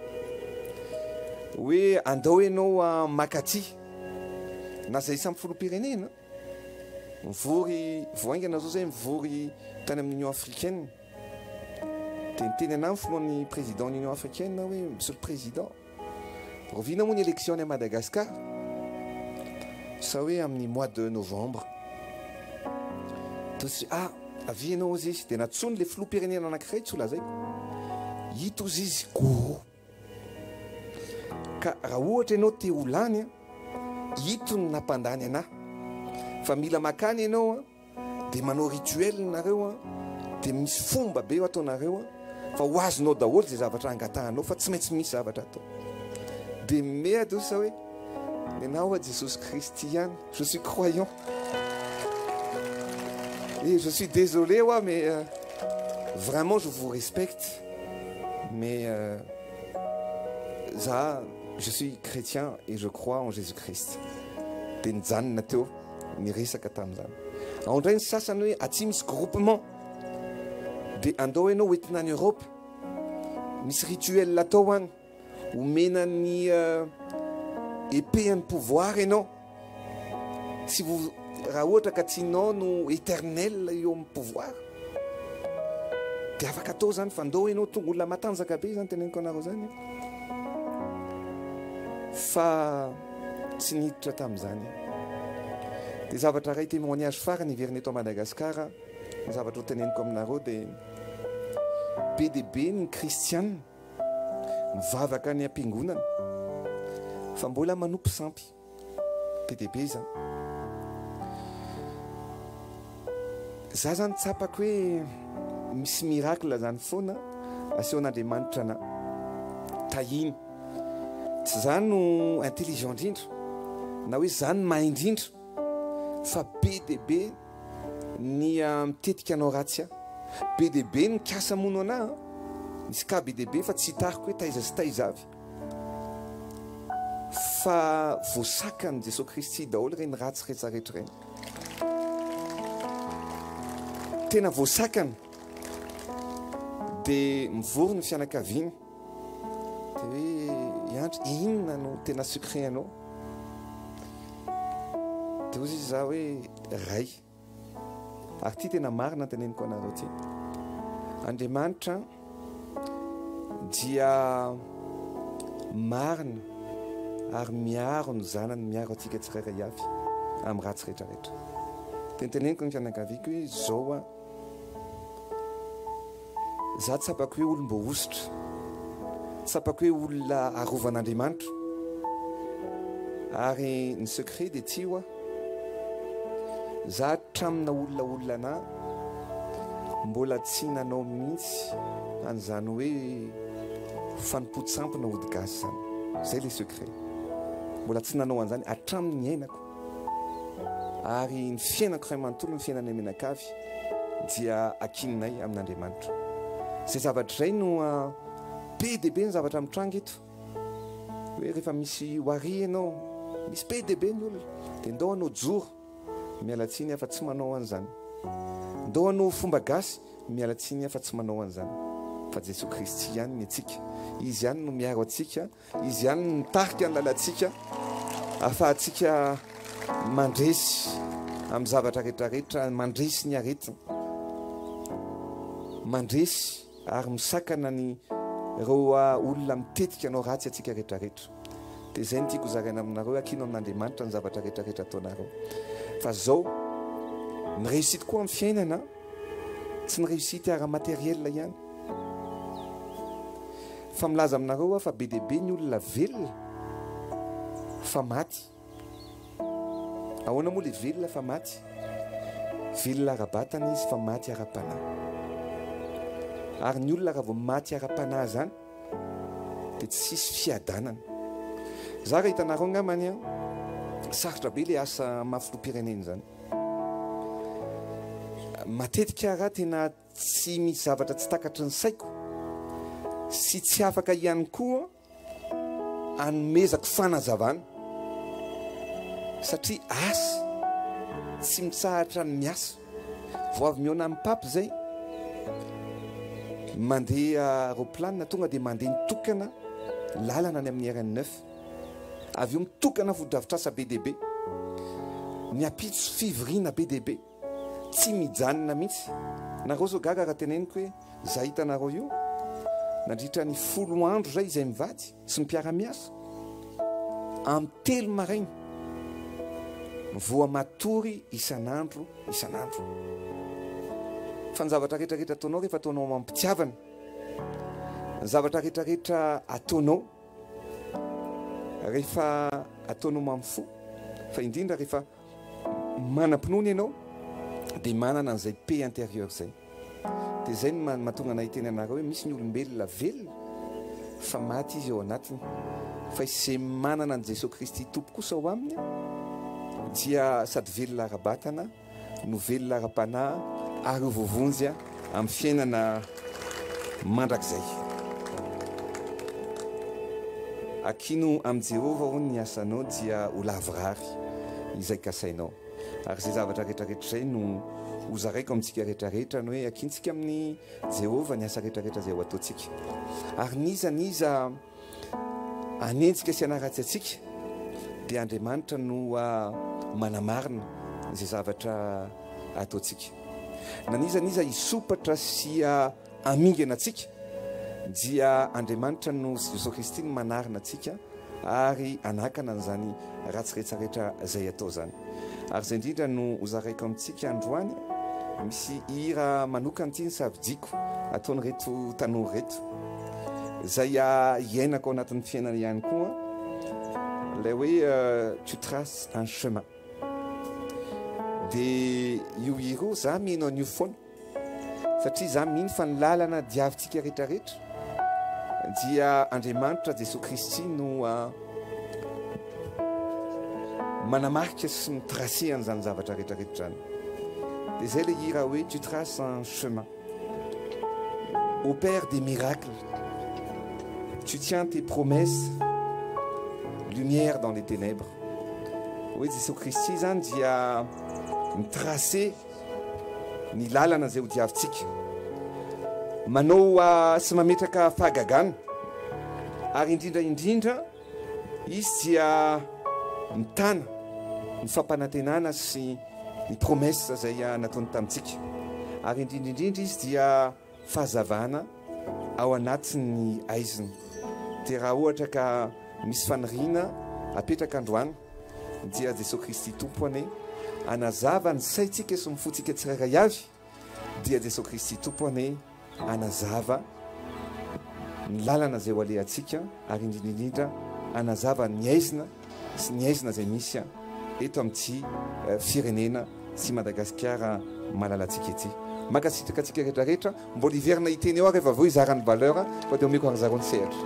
S5: hoe andao ianao makaty na zay samy filoham-pirenena mivory voaingana zao zay mivory tany amin'ny Union africaine dia niteny anay filohan'ny président ny Union africaine hoe monsieur le président rovina moa ny élection à Madagascar sa hoe amin'ny mois de novembre tosy avy ianao izy izy dia natsony le filoham-pirenena anankiray tsy ho lazaiko hito izy izy goro ka raha ohatra ianao te ho lany hito ny nampandany anahy fa mila makany ianao dia manao rituel nareo dia misy fomba be ataonareo fa ho azonao daholo zay zavatra angatahanao fa tsy maintsy misy zavatra atao dia meadosa hoe ianao Jesosy Kristy ihany je suis croyant et je suis désolé mais vraiment je vous respecte mais je suis chrétien et je crois en Jésus-Christ dia nijanona teo niresaka tamin'izany ao indray ny sasany hoe atsy misy groupement dia andao ianao hoentina any Europe misy rituel atao any omena ny épée ny pouvoir ianao si vous raha ohatra ka tianao no éternel eo amin'ny pouvoir dia afaka atao zany fa andao ianao tonga olona matanjaka be zany teneniko anareo zany fa tsy niditra tamin'izany dia zavatra ray témoignage farany hiveriny eto à Madagascar ny zavatra ho teneniko aminareo dia be dia be ny kristianina mivavaka ny am-piangonana fa mbola manompo sampy be dia be zany za zany tsapako hoe misy miracle zany foana asehon'Andriamanitra na tahiny tsy zany no intelligent indrindra na hoe zany mahay indrindra fa be deaibe ny mitetika anao ratsy a be deaibe ny kasa mono ana nisy ka be deaibe fa tsy hitariko hoe taiza sy taiza avy fa voasakany Jesosy Kristy daholo reny ratsy rehetrarehetra reny tena voasakany dia mivory ny fianakaviany dia hoe iandry inona no tena secret anao dia ozy izy za hoe ray ary ty tena marina teneniko anareo ty Andriamanitra dia marina ary miaro ny zanany miaro atsika tsirairay avy amin'ny ratsy rehetrarehetra tenteneniko ny fianakaviako hoe zao a za tsy sapako hoe olom-bo ositra tsy sapako hoe olona arovan'Andriamanitra ary ny secret dia ty oa za tramina olona ana mbola tsy nanao mihitsy an'izany hoe fanompo-tsampona ody gasy zany zay le secret mbola tsy nanao an'izany hatramin'ny ainako ary ny fiainako ray manontolo ny fiainanay menakavy dia akininay amin'Andriamanitra zay zavatra izay no be deaibe ny zavatra mitrango eto hoe rehefa misy hoari ianao misy be deaibe ny olona dia ndao anao joro mialatsiny afa tsy manao an'izany ndao anao fomba gasy mialatsiny afa tsy manao an'izany fa Jesosy Kristy ihany ny atsika izy ihany no miaro atsika izy ihany no mitarika ny lalantsika afahantsika mandresy amin'ny zavatra rehetrarehetra mandresy ny aretina mandresy ary misakana ny reo olona mitetika anao ratsy atsika rehetrarehetra dia zay ny tiako zaraina aminareo akino amin'Andriamanitra ny zavatra rehetrarehetra ataonareo fa zao ny réussite koa amin'ny fiainana tsy ny réussite ara-matériel ihany fa milaza aminareo fa be deaibe ny olona velona fa maty ahoana moa le velona fa maty velona ara-batana izy fa maty ara-panahy ary ny olona raha vao maty ara-panahy zany dia tsy sisy fiadanana za raha hitanareo ngamany sarotra be le asa mafiloam-pirenena zany matetika raha tena tsy misy zavatra tsy takatry ny saiko sy tsy afaka ihany koa anomezako fanazavana satria asa tsy mitsahatra ny miasa vao avy miona amin'ny papy zay mandeha roplanina tonga dia mandeha nitokana lalana ny amin'ny RN9 avy eo mitokana fodrafitrasa be deaibe miapitso fivoriana be deaibe tsy mijanona mihitsy nareo zao gaga raha teneniko hoe za hitanareo io nandritra ny 10 andro zay izay mivady sy mipiara-miasa amin'ny 3 maraina voa matory isan'andro fa ny zavatra rehetrarehetra ataonao rehefa ataonao mampitiavana ny zavatra rehetrarehetra ataonao rehefa ataonao mamifo fa indrindra rehefa manam-pinoana ianao dia manana an'izay paix intérieur zay dia zay ny mahatonga anay teny anareo hoe misy ny olombelona velona fa maty izy eo anatiny fa izay manana an' Jesosy Kristy tompo kosa ao aminy dia sady velona ara-batana no velona ara-panahy ary hovovonjy amin'ny fiainana mandrakizay akino amin'ny Jehova hono ny asanao dia ho lavorary izay kasainao ary zay zavatra rehetrarehetra zay no hozaraiko amintsika rehetrarehetra no hoe akintsika amin'ny Jehova ny asa rehetrarehetra zay ho ataontsika ary niza anentsika sy anaratsy atsika dia Andriamanitra no manamarina zay zavatra ataontsika na niza hisopatra sy amingana atsika dia Andriamanitra no Jesosy Kristy no manarina atsika ary anakana an'izany ratsy rehetrarehetra zay atao zany ary zay indrindra no hozaraiko amintsika androany misy hira manokana ty ny savidiako ataony reto tanora reto zay iainako ao anatin'ny fiainana ihany koa lay hoe tu traces un chemin dia io hiro za mihaino an'io foana satria za mihino fa ny lalana diavintsika rehetrarehetra dia Andriamanitra Jesosy Kristy no manamarika sy mitracé an'izany zavatra rehetrarehetra zany. Dia zay le hira hoe tu traces un chemin, opère des miracles, tu tiens tes promesses, lumière dans les ténèbres. Hoe Jesosy Kristy zany dia mitracé ny lalana zay ho diavintsika, manao sy mametraka fahagagana, ary indrindra izy dia mitana ny fampanantenana sy ny promesse zay nataony tamintsika, ary indrindrindrindra izy dia fahazavana ao anatin'ny aiziny. Dia raha ohatra ka misy faniriana apetraka androany dia Jesosy Kristy tompony anazava ny saintsika sy mifotsika tsirairay avy, dia Jesosy Kristy tompony anazava ny lalana zay ho alehantsika, ary indrindrindrindra anazava ny aizina sy ny aizina zay misy eto amin'ity firenena sy Madagasikara malalantsika ety. Makasitraka atsika rehetrarehetra, mbola hiverina hiteny eo rehefa aveo izarany valeur fa dia omeko arizarony sehatra.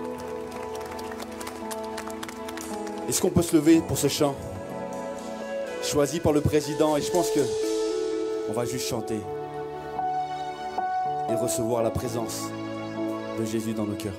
S6: Est-ce qu'on peut se lever pour ce chant choisi par le président? Et je pense que on va juste chanter et recevoir la présence de Jésus dans nos cœurs.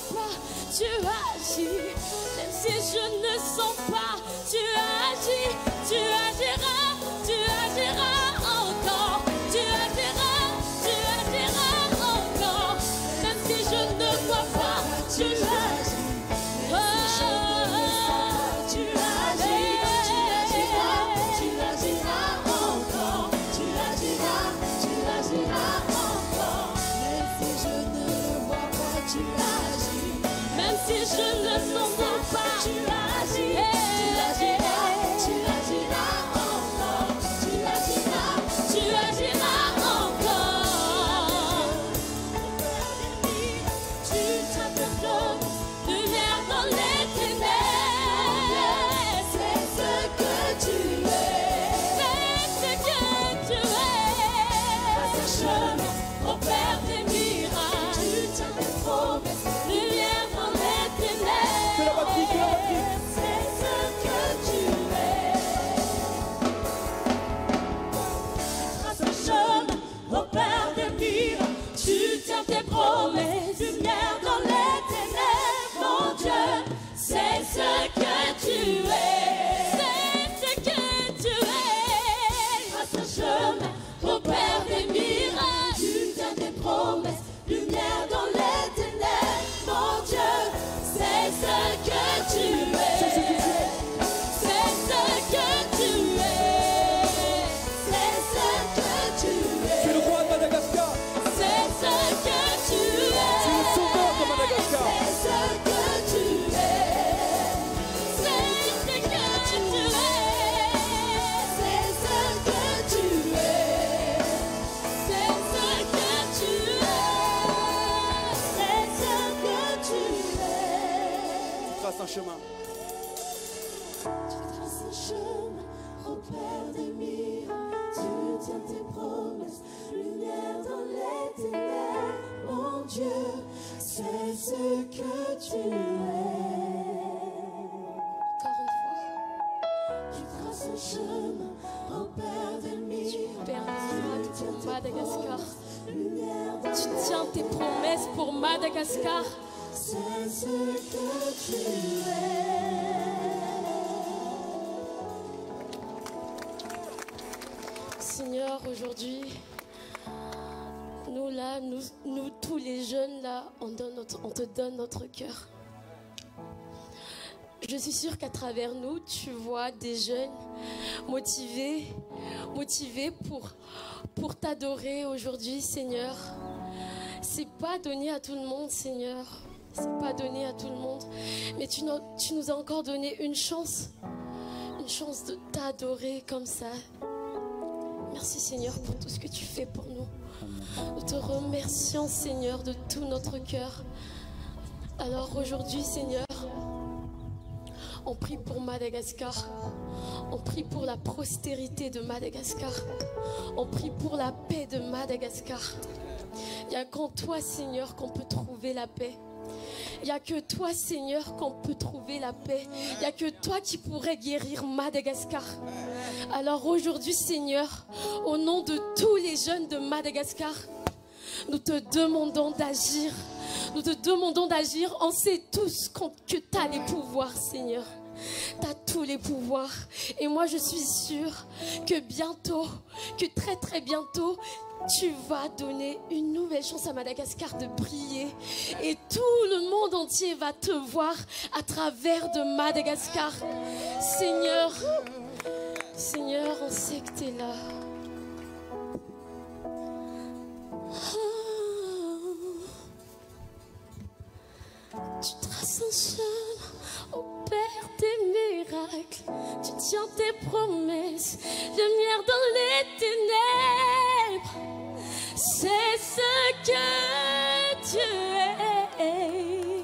S7: pas, tu agis. Même si je ne sens pas, tu agis. Tu agiras, tu agiras encore. Tu agiras, tu agiras encore. Même si je ne vois pas, tu agis. Si je ne sens pas, tu agis, tu agiras encore, tu agiras encore. Tu t'appelles lumière dans les ténèbres, c'est ce que tu es, c'est ce que tu es. Passe un chemin, opère des miracles, tu tiens tes promesses, lumière dans les c'est ce que tu es. Trace un chemin, repère des miracles, tu tiens tes promesses, lumière dans les ténèbres, mon Dieu, c'est ce que tu es. C'est ce que tu es. Trace un chemin, repère des miracles, tu tiens tes promesses, lumière dans les ténèbres, mon Dieu. C'est ce que tu es. C'est ce que tu es. C'est ce que tu es.
S6: Tu es le roi de Madagascar.
S7: C'est ce que tu es.
S6: Tu es le sauveur de Madagascar.
S7: C'est ce que tu es. C'est ce que tu es. C'est ce que tu es. C'est ce que tu es. C'est ce que tu es.
S6: Trace un chemin.
S7: Tu traces un chemin, repère des miracles, tu tiens tes promesses, lumière dans les ténèbres, mon Dieu, c'est ce que tu es. Encore une fois, tu traces un chemin, repère des miracles, tu tiens pour Madagascar, tu tiens tes promesses pour Madagascar. C'est ce que tu es. Seigneur, aujourd'hui, nous là, nous tous les jeunes là, on te donne notre cœur. Je suis sûre qu'à travers nous, tu vois des jeunes motivés pour t'adorer aujourd'hui, Seigneur. C'est pas donné à tout le monde, Seigneur. C'est pas donné à tout le monde. Mais tu nous as encore donné une chance de t'adorer comme ça. Merci, Seigneur, pour tout ce que tu fais pour nous. Nous te remercions, Seigneur, de tout notre cœur. Alors aujourd'hui, Seigneur, on prie pour Madagascar. On prie pour la prospérité de Madagascar. On prie pour la paix de Madagascar. Il n'y a qu'en toi, Seigneur, qu'on peut trouver la paix. Il n'y a que toi, Seigneur, qu'on peut trouver la paix. Il n'y a que toi qui pourrais guérir Madagascar. Alors aujourd'hui, Seigneur, au nom de tous les jeunes de Madagascar, nous te demandons d'agir. Nous te demandons d'agir. On sait tous que tu as les pouvoirs, Seigneur. Tu as tous les pouvoirs. Et moi, je suis sûre que bientôt, que très très bientôt, tu vas donner une nouvelle chance à Madagascar de briller. Et tout le monde entier va te voir à travers de Madagascar. Seigneur, Seigneur, on sait que tu es là. Tu traces un chemin, opères tes miracles. Tu tiens tes promesses, lumière dans les ténèbres. C'est ce que tu es.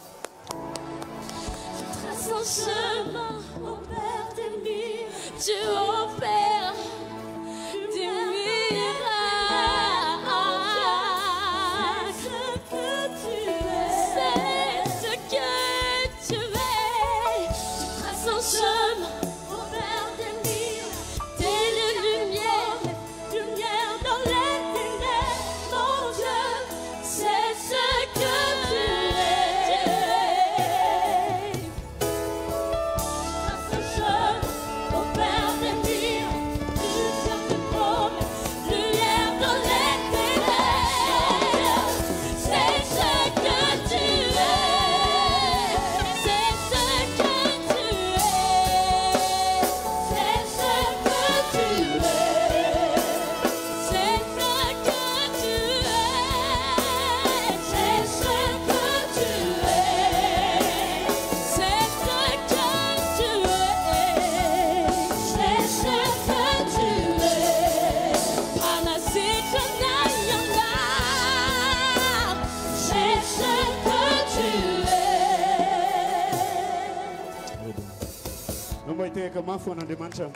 S7: Tu traces un chemin, opères tes miracles. Tu opères des miracles. C'est ce que tu es.
S8: beka mafy an'Andriamanitra.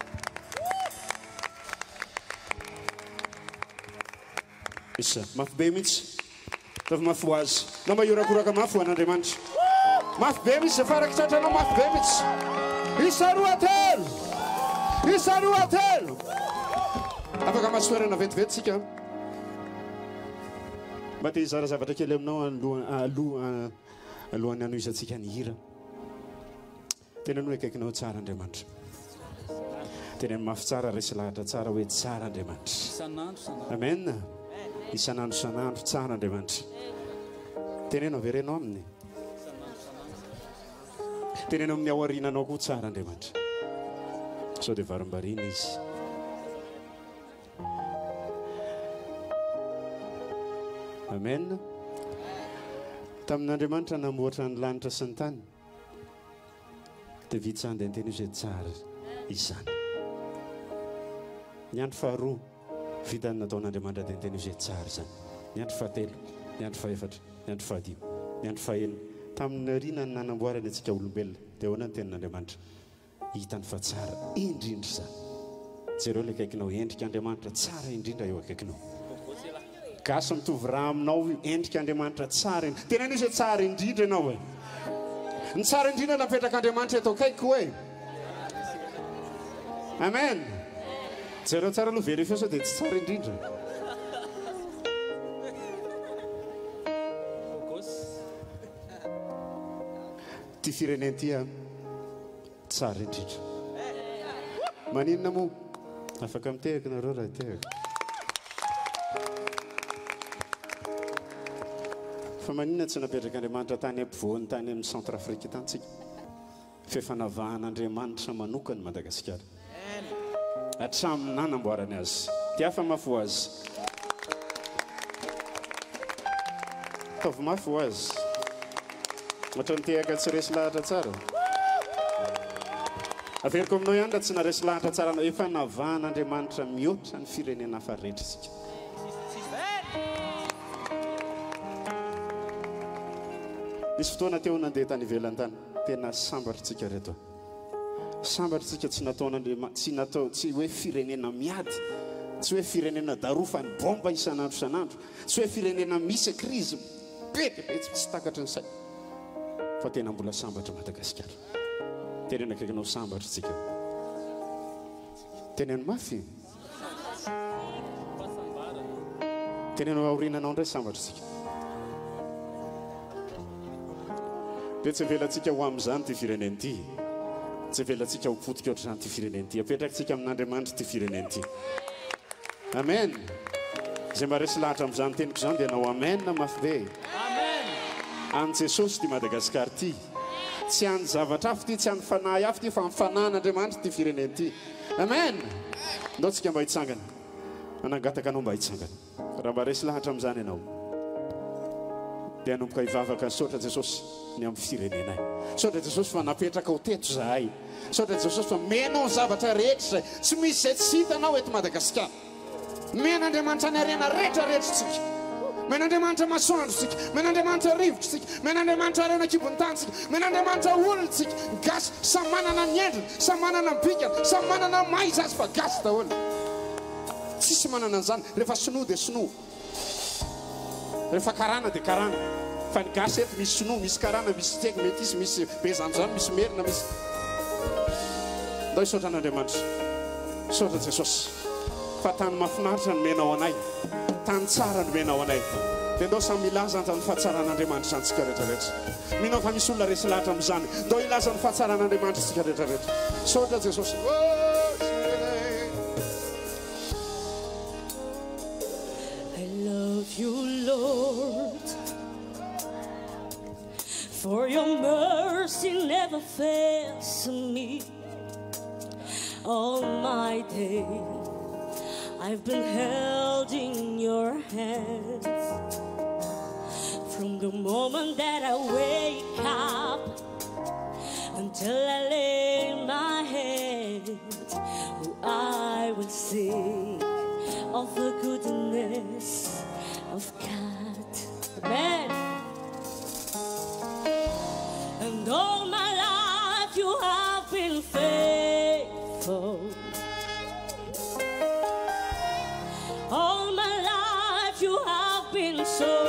S8: Isa mafy be mihitsy. Tavy mafy ho azy. Na maiorakoraka mafy ho an'Andriamanitra. Mafy be mihitsy afaraky tratranao mafy be mihitsy. Isa roa telo. Isa roa telo. Afaka masoerana vetivety tsika. Mba te hizara zavatra kely aminao alohan'ny anoisantsika ny hira. Tena no akaikinao tsara Andriamanitra. Tena mafy tsara resy lahatra tsara hoe tsara Andriamanitra. Amen. Isanandro sanandro tsara Andriamanitra. Tenenao averenao aminy. Tenenao amin'ny aorinanao koa tsara Andriamanitra. Sao dia varimbarina izy. Amen. Tamin'Andriamanitra namboatra ny lanitra sy ny tany. Dia vitsany dia teny izay tsara izany. Ny andro faharoa vitany nataon'Andriamanitra dia teny izay tsara izany. Ny andro fahatelo, ny andro fahaefatra, ny andro fahadimy, ny andro fahaenina. Tamin'ny rinany nanamboarany antsika olombelona dia ahoana ny tenin'Andriamanitra. Hitany fa tsara indrindra izany. Jereo ilay akaikinao endrika Andriamanitra tsara indrindra eo akaikinao. Gasy mitovy raha aminao endrika Andriamanitra tsara. Tena ny izay tsara indrindra ianao e. Ny tsara indrindra napetraka Andriamanitra eto akaiko hoe. Amen. Jereo tsara aloha verifio sao dia tsy tsara indrindra. Ty fireneny ty tsara indrindra. Maninona moa? Afaka mitehaka nareo raha tehaka. Fa maninona tsy napetraka Andriamanitra tany ampovoany tany amin'ny Centrafrika tantsika. Fifanavahan'Andriamanitra manokany Madagasikara. Hatramin'ny nanamboarany azy. Ty hafa mafy ho azy. Taovy mafy ho azy. Ohatran'ny tehaka tsy resy lahatra tsara. Averiko aminao ihany raha tsy naresy lahatra tsara anao. Efa navahan'Andriamanitra mihoatra ny firenena hafa rehetra isika. Nisy fotoana teo nandeha tany ivelany tany. Tena sambatritsika reto. Sambatritsika tsy natao tsy hoe firenena miady. Tsy hoe firenena darofa ny bomba isanandro isanandro. Tsy hoe firenena misy krizy be tsy takatra ny say. Fa tena mbola sambatra Madagasikara. Tena akaikinao sambatritsika. Tena ny mafy. Tena no aorinanao ndray sambatritsika. Dia tsy velantsika ho amin'izany ty fireneny ty. Tsy velantsika ho potika ohatr'izany ty fireneny ty. Apetrakantsika amin'Andriamanitra ty fireneny ty. Amen. Zay maresy lahatra amin'izany teniko izany dia anao amen na mafy be. Any Jesosy ty Madagasikara ty. Tsy any zavatra hafa ty, tsy any fanahy hafa ty, fa mifanan'Andriamanitra ty fireneny ty. Amen. Ndao tsika mba hitsangana. Manangataka anao mba hitsangana. Raha mba resy lahatra amin'izany ianao. Dia anomboka hivavaka saotra Jesosy ny amin'ny firenenay. Saotra Jesosy fa napetraka ho teto zahay. Saotra Jesosy fa menao ny zavatra rehetra zay. Tsy misy zay tsy hitanao eto Madagasikara. Men'Andriamanitra ny arena rehetra tsika. Men'Andriamanitra masoandro tsika. Men'Andriamanitra rivotra tsika. Men'Andriamanitra arena kibony tany tsika. Men'Andriamanitra olona tsika. Gasy samy manana ny endriny, samy manana ny bikany, samy manana ny maha izy azy fa gasy daholo. Tsisy manana an'izany. Rehefa sinoa dia sinoa. Rehefa karana dia karana. Fa ny gasy eto misy sinoa, misy karana, misy teko metisy, misy bezanjano, misy merina, misy. Ndao hisaotra an'Andriamanitra. Saotra Jesosy. Fa tany mahafinaritra no menao anay. Tany tsara no menao anay. Dia ndao samy milaza ny fahatsaran'Andriamanitra antsika rehetrarehetra. Minao fa misy olona resy lahatra amin'izany. Ndao hilaza ny fahatsaran'Andriamanitra antsika rehetrarehetra. Saotra Jesosy.
S9: I love you, Lord, for your mercy never fails me. All my day I've been held in your hands. From the moment that I wake up until I lay my head, oh, I will sing of the goodness of God. Amen. And all my life you have been faithful. been so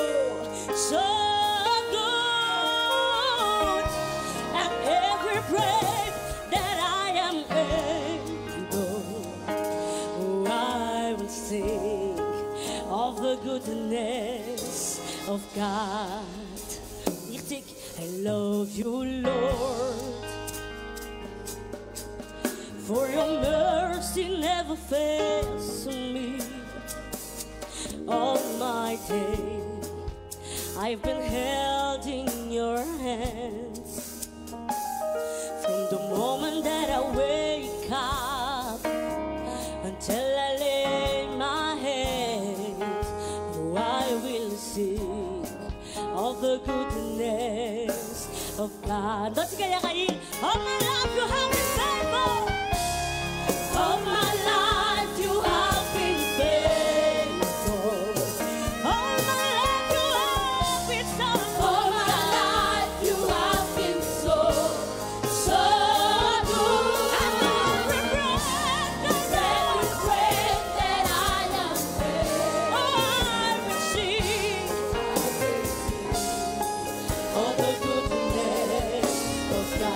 S9: good. And every breath that I am able, oh, I will sing of the goodness of God. I love you, Lord, for your mercy never fails me. All my day I've been held in your hands. From the moment that I wake up until I lay my head, oh, I will sing of the goodness of God. Don't you get it? All my life you have been faithful. All my life you have been faithful. All my life you have been so. All my life you have been so good. And every breath that I am able, oh, I will sing of the goodness of God.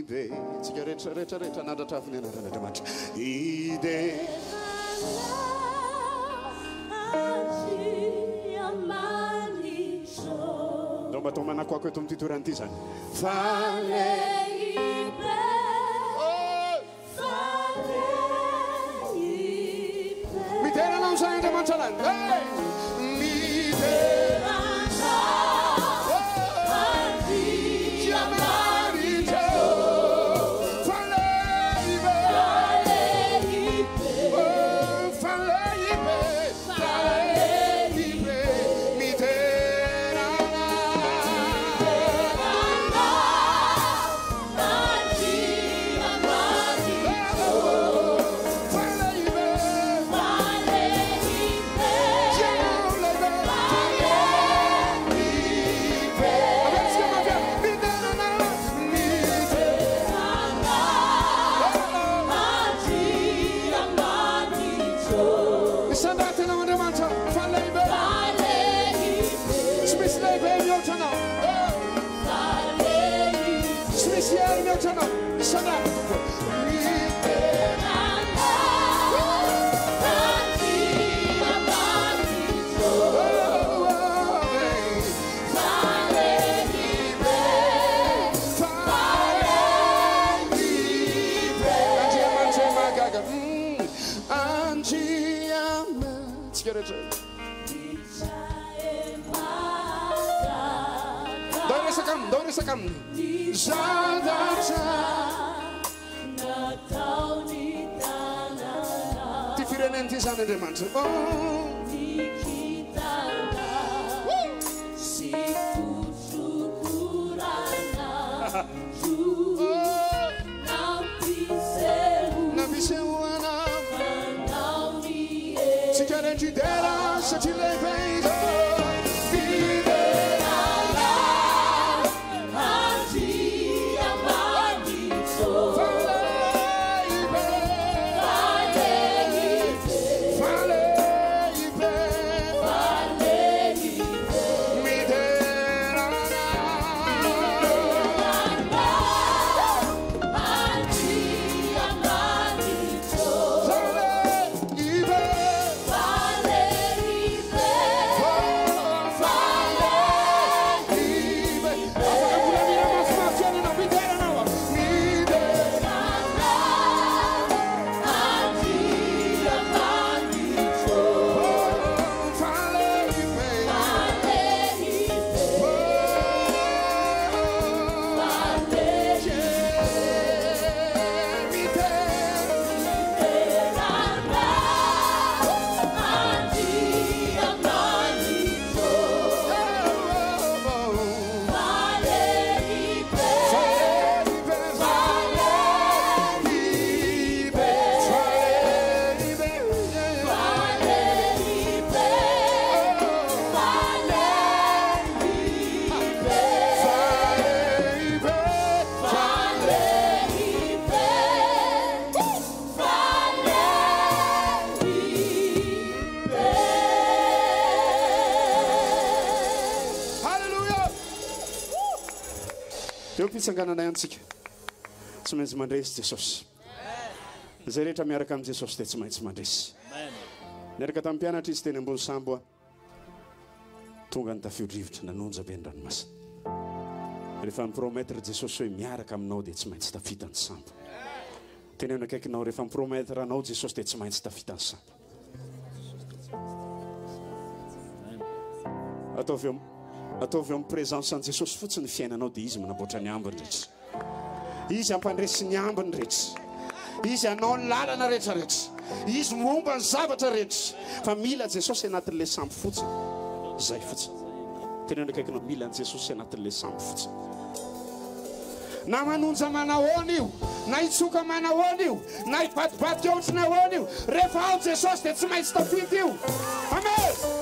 S8: lehibe tsika rehetrarehetrarehetra nadratrafiny anaran'andriamanitra ide ndao mba atao manakoako eto amin'ity toerana ity zany miterana amin'izany andriamanitra anany Ti firenenti zany andriamanitra tsika rendridera satria lehibe Pitsangananay antsika tsy maintsy mandresy Jesosy zay rehetra miaraka amin'ny Jesosy dia tsy maintsy mandresy niaraka tamin'ny mpianatra izy teny ambony sambo tonga ny tafio-drivotra nanonja be ny ranomasina rehefa mipromettre Jesosy hoe miaraka aminao dia tsy maintsy tafita ny sambo teny eo akaikinao rehefa mipromettre anao Jesosy dia tsy maintsy tafita ny sambo ataovy eo amin'ny présence an Jesosy fotsiny fiainanao dia izy manamboatra ny ambiny rehetra izy ampandresy ny ambiny rehetra izy anao ny lalana rehetrarehetra izy momba ny zavatra rehetra fa mila Jesosy anatin'ilay sambo fotsiny zay fotsiny tena akaikinao mila ny Jesosy anatin'ilay sambo fotsiny na manonja manahoana io na itsoka manahoana io na ivadibadika ohatrany ahoana io rehefa ao Jesosy dia tsy maintsy tafita io amen.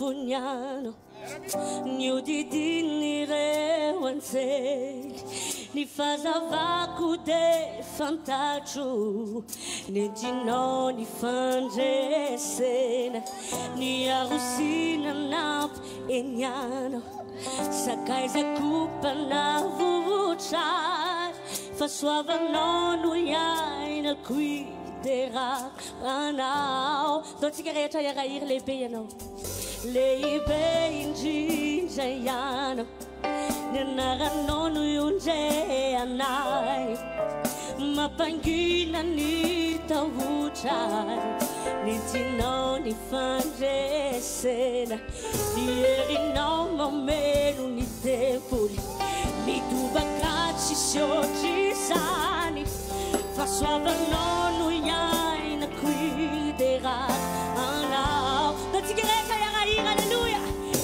S9: funiano New didini rewansel Ni fazavaku de fantaggio Ni gino ni fangesena Ni arusina nap eniano Sakay za kupa na vuvuchar Faswava nono yay na kuidera anao Do tsigareta yarair lehibe ianao Lehibe indrindra ianao Ny anaranao no ionjay anay Mampangina ny taotray Ny tinao ny fandresena Ny herinao mameno ny tempoly Midobaka tsy siotry izany Fahasoavanao no iaina kuidera anao Da tsika rehetra iarahira, alleluia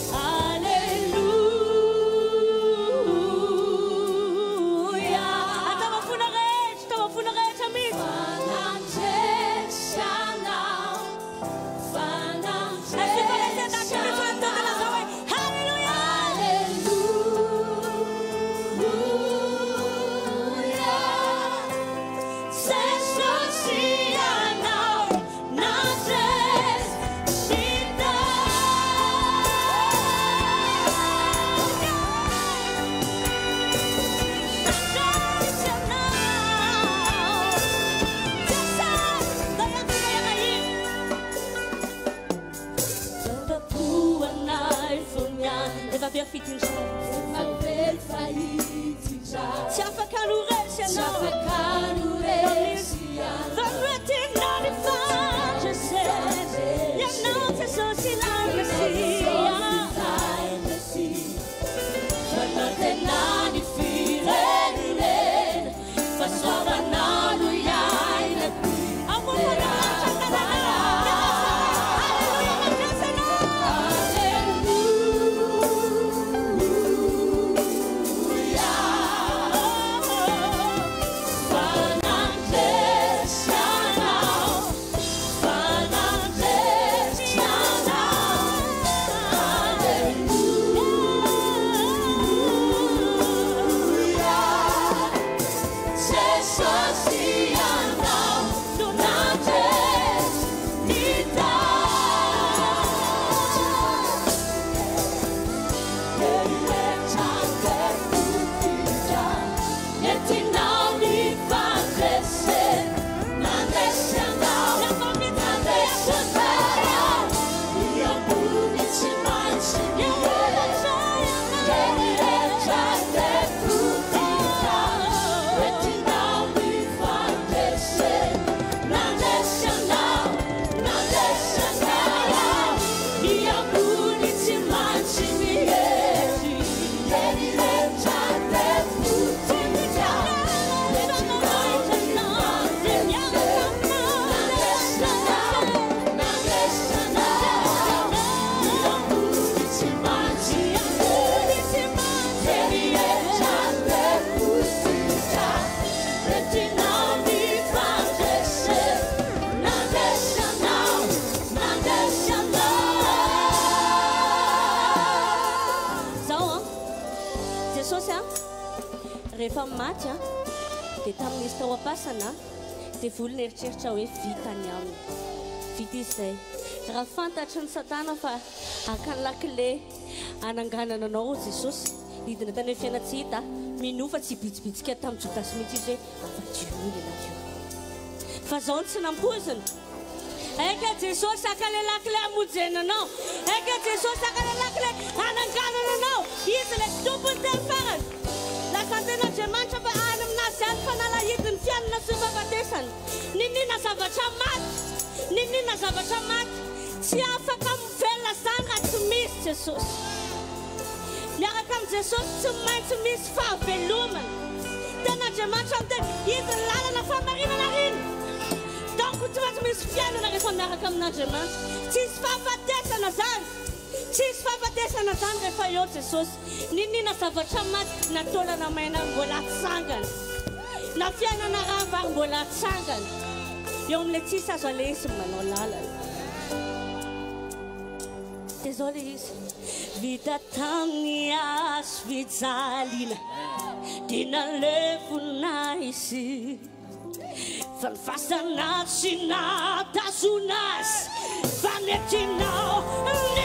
S9: Alleluia Atao mafona rehetra misy Fanandresanao Avea fitingiare, avea fitingiare. Ci affacanuresi, ci affacanuresi. Vanno a tirare faccia se, gli annunci sono silenzi. Vanno a tenere firene, passava nano iaina qui. Rehefa maty dia tamin'izy tao am-pasana dia volony eritreritra hoe vitany aminy vita izay raha fantatry ny satana fa akany lakile ananganana anao Jesosy hidina tany hoe fiaina tsy hita minofa tsy bitsibitsika tamin'ny Jodasy mihitsy izy hoe afa-dio ilay io fa zao ny tsy nampozina eka Jesosy akale lakile amojenanao eka Jesosy akale lakile ananganana anao izy ilay tompony teny farany Lasanten'Andriamanitra fa any aminazy any fanalahidiny fianana sy fahafatesany ninina zavatra maty tsy afaka mivelona zany raha tsy misy Jesosy miaraka amin'ny Jesosy tsy maintsy misy fahavelomana ten'Andriamanitra am'teny izy ny lalana famarinana riny donc tsy maintsy misy fianana rehefa miaraka amin'Andriamanitra tsisy fahafatesana zany tsisy fahafatesana zany rehefa eo Jesosy ninina zavatra maty na taolana maina mbola atsangana na fiainana rahavary mbola atsangana eo amin'ilay tsisy azo alesiny manao lalana Désolé izy vita tamin'ny hazo fijaliana tena levona izy fa ny fasana tsy natazona azy fa nentinao ny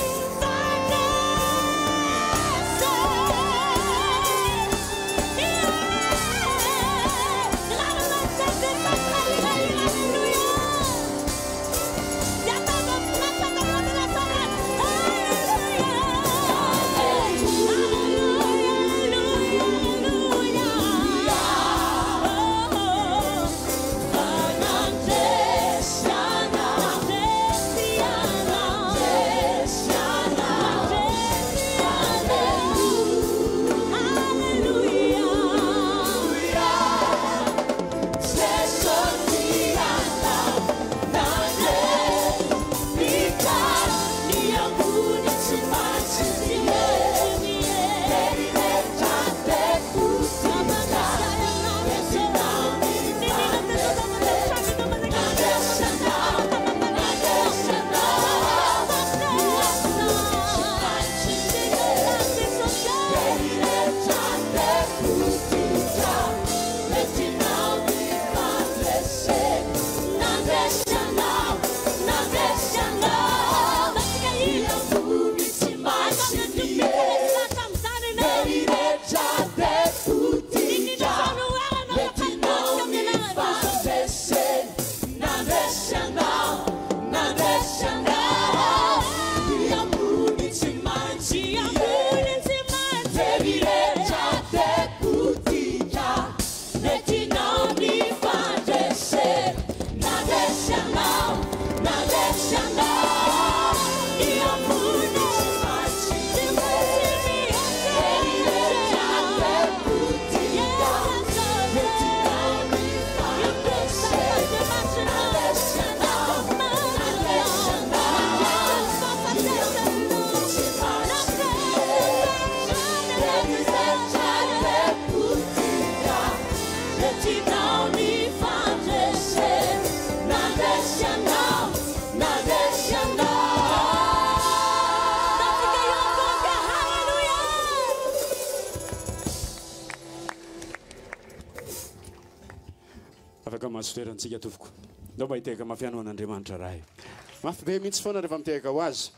S8: Masoterantsika tovoko ndao mba hiteka mafiano an'Andriamanitra raha io mafy be mihitsy foana rehefa miteka ho azy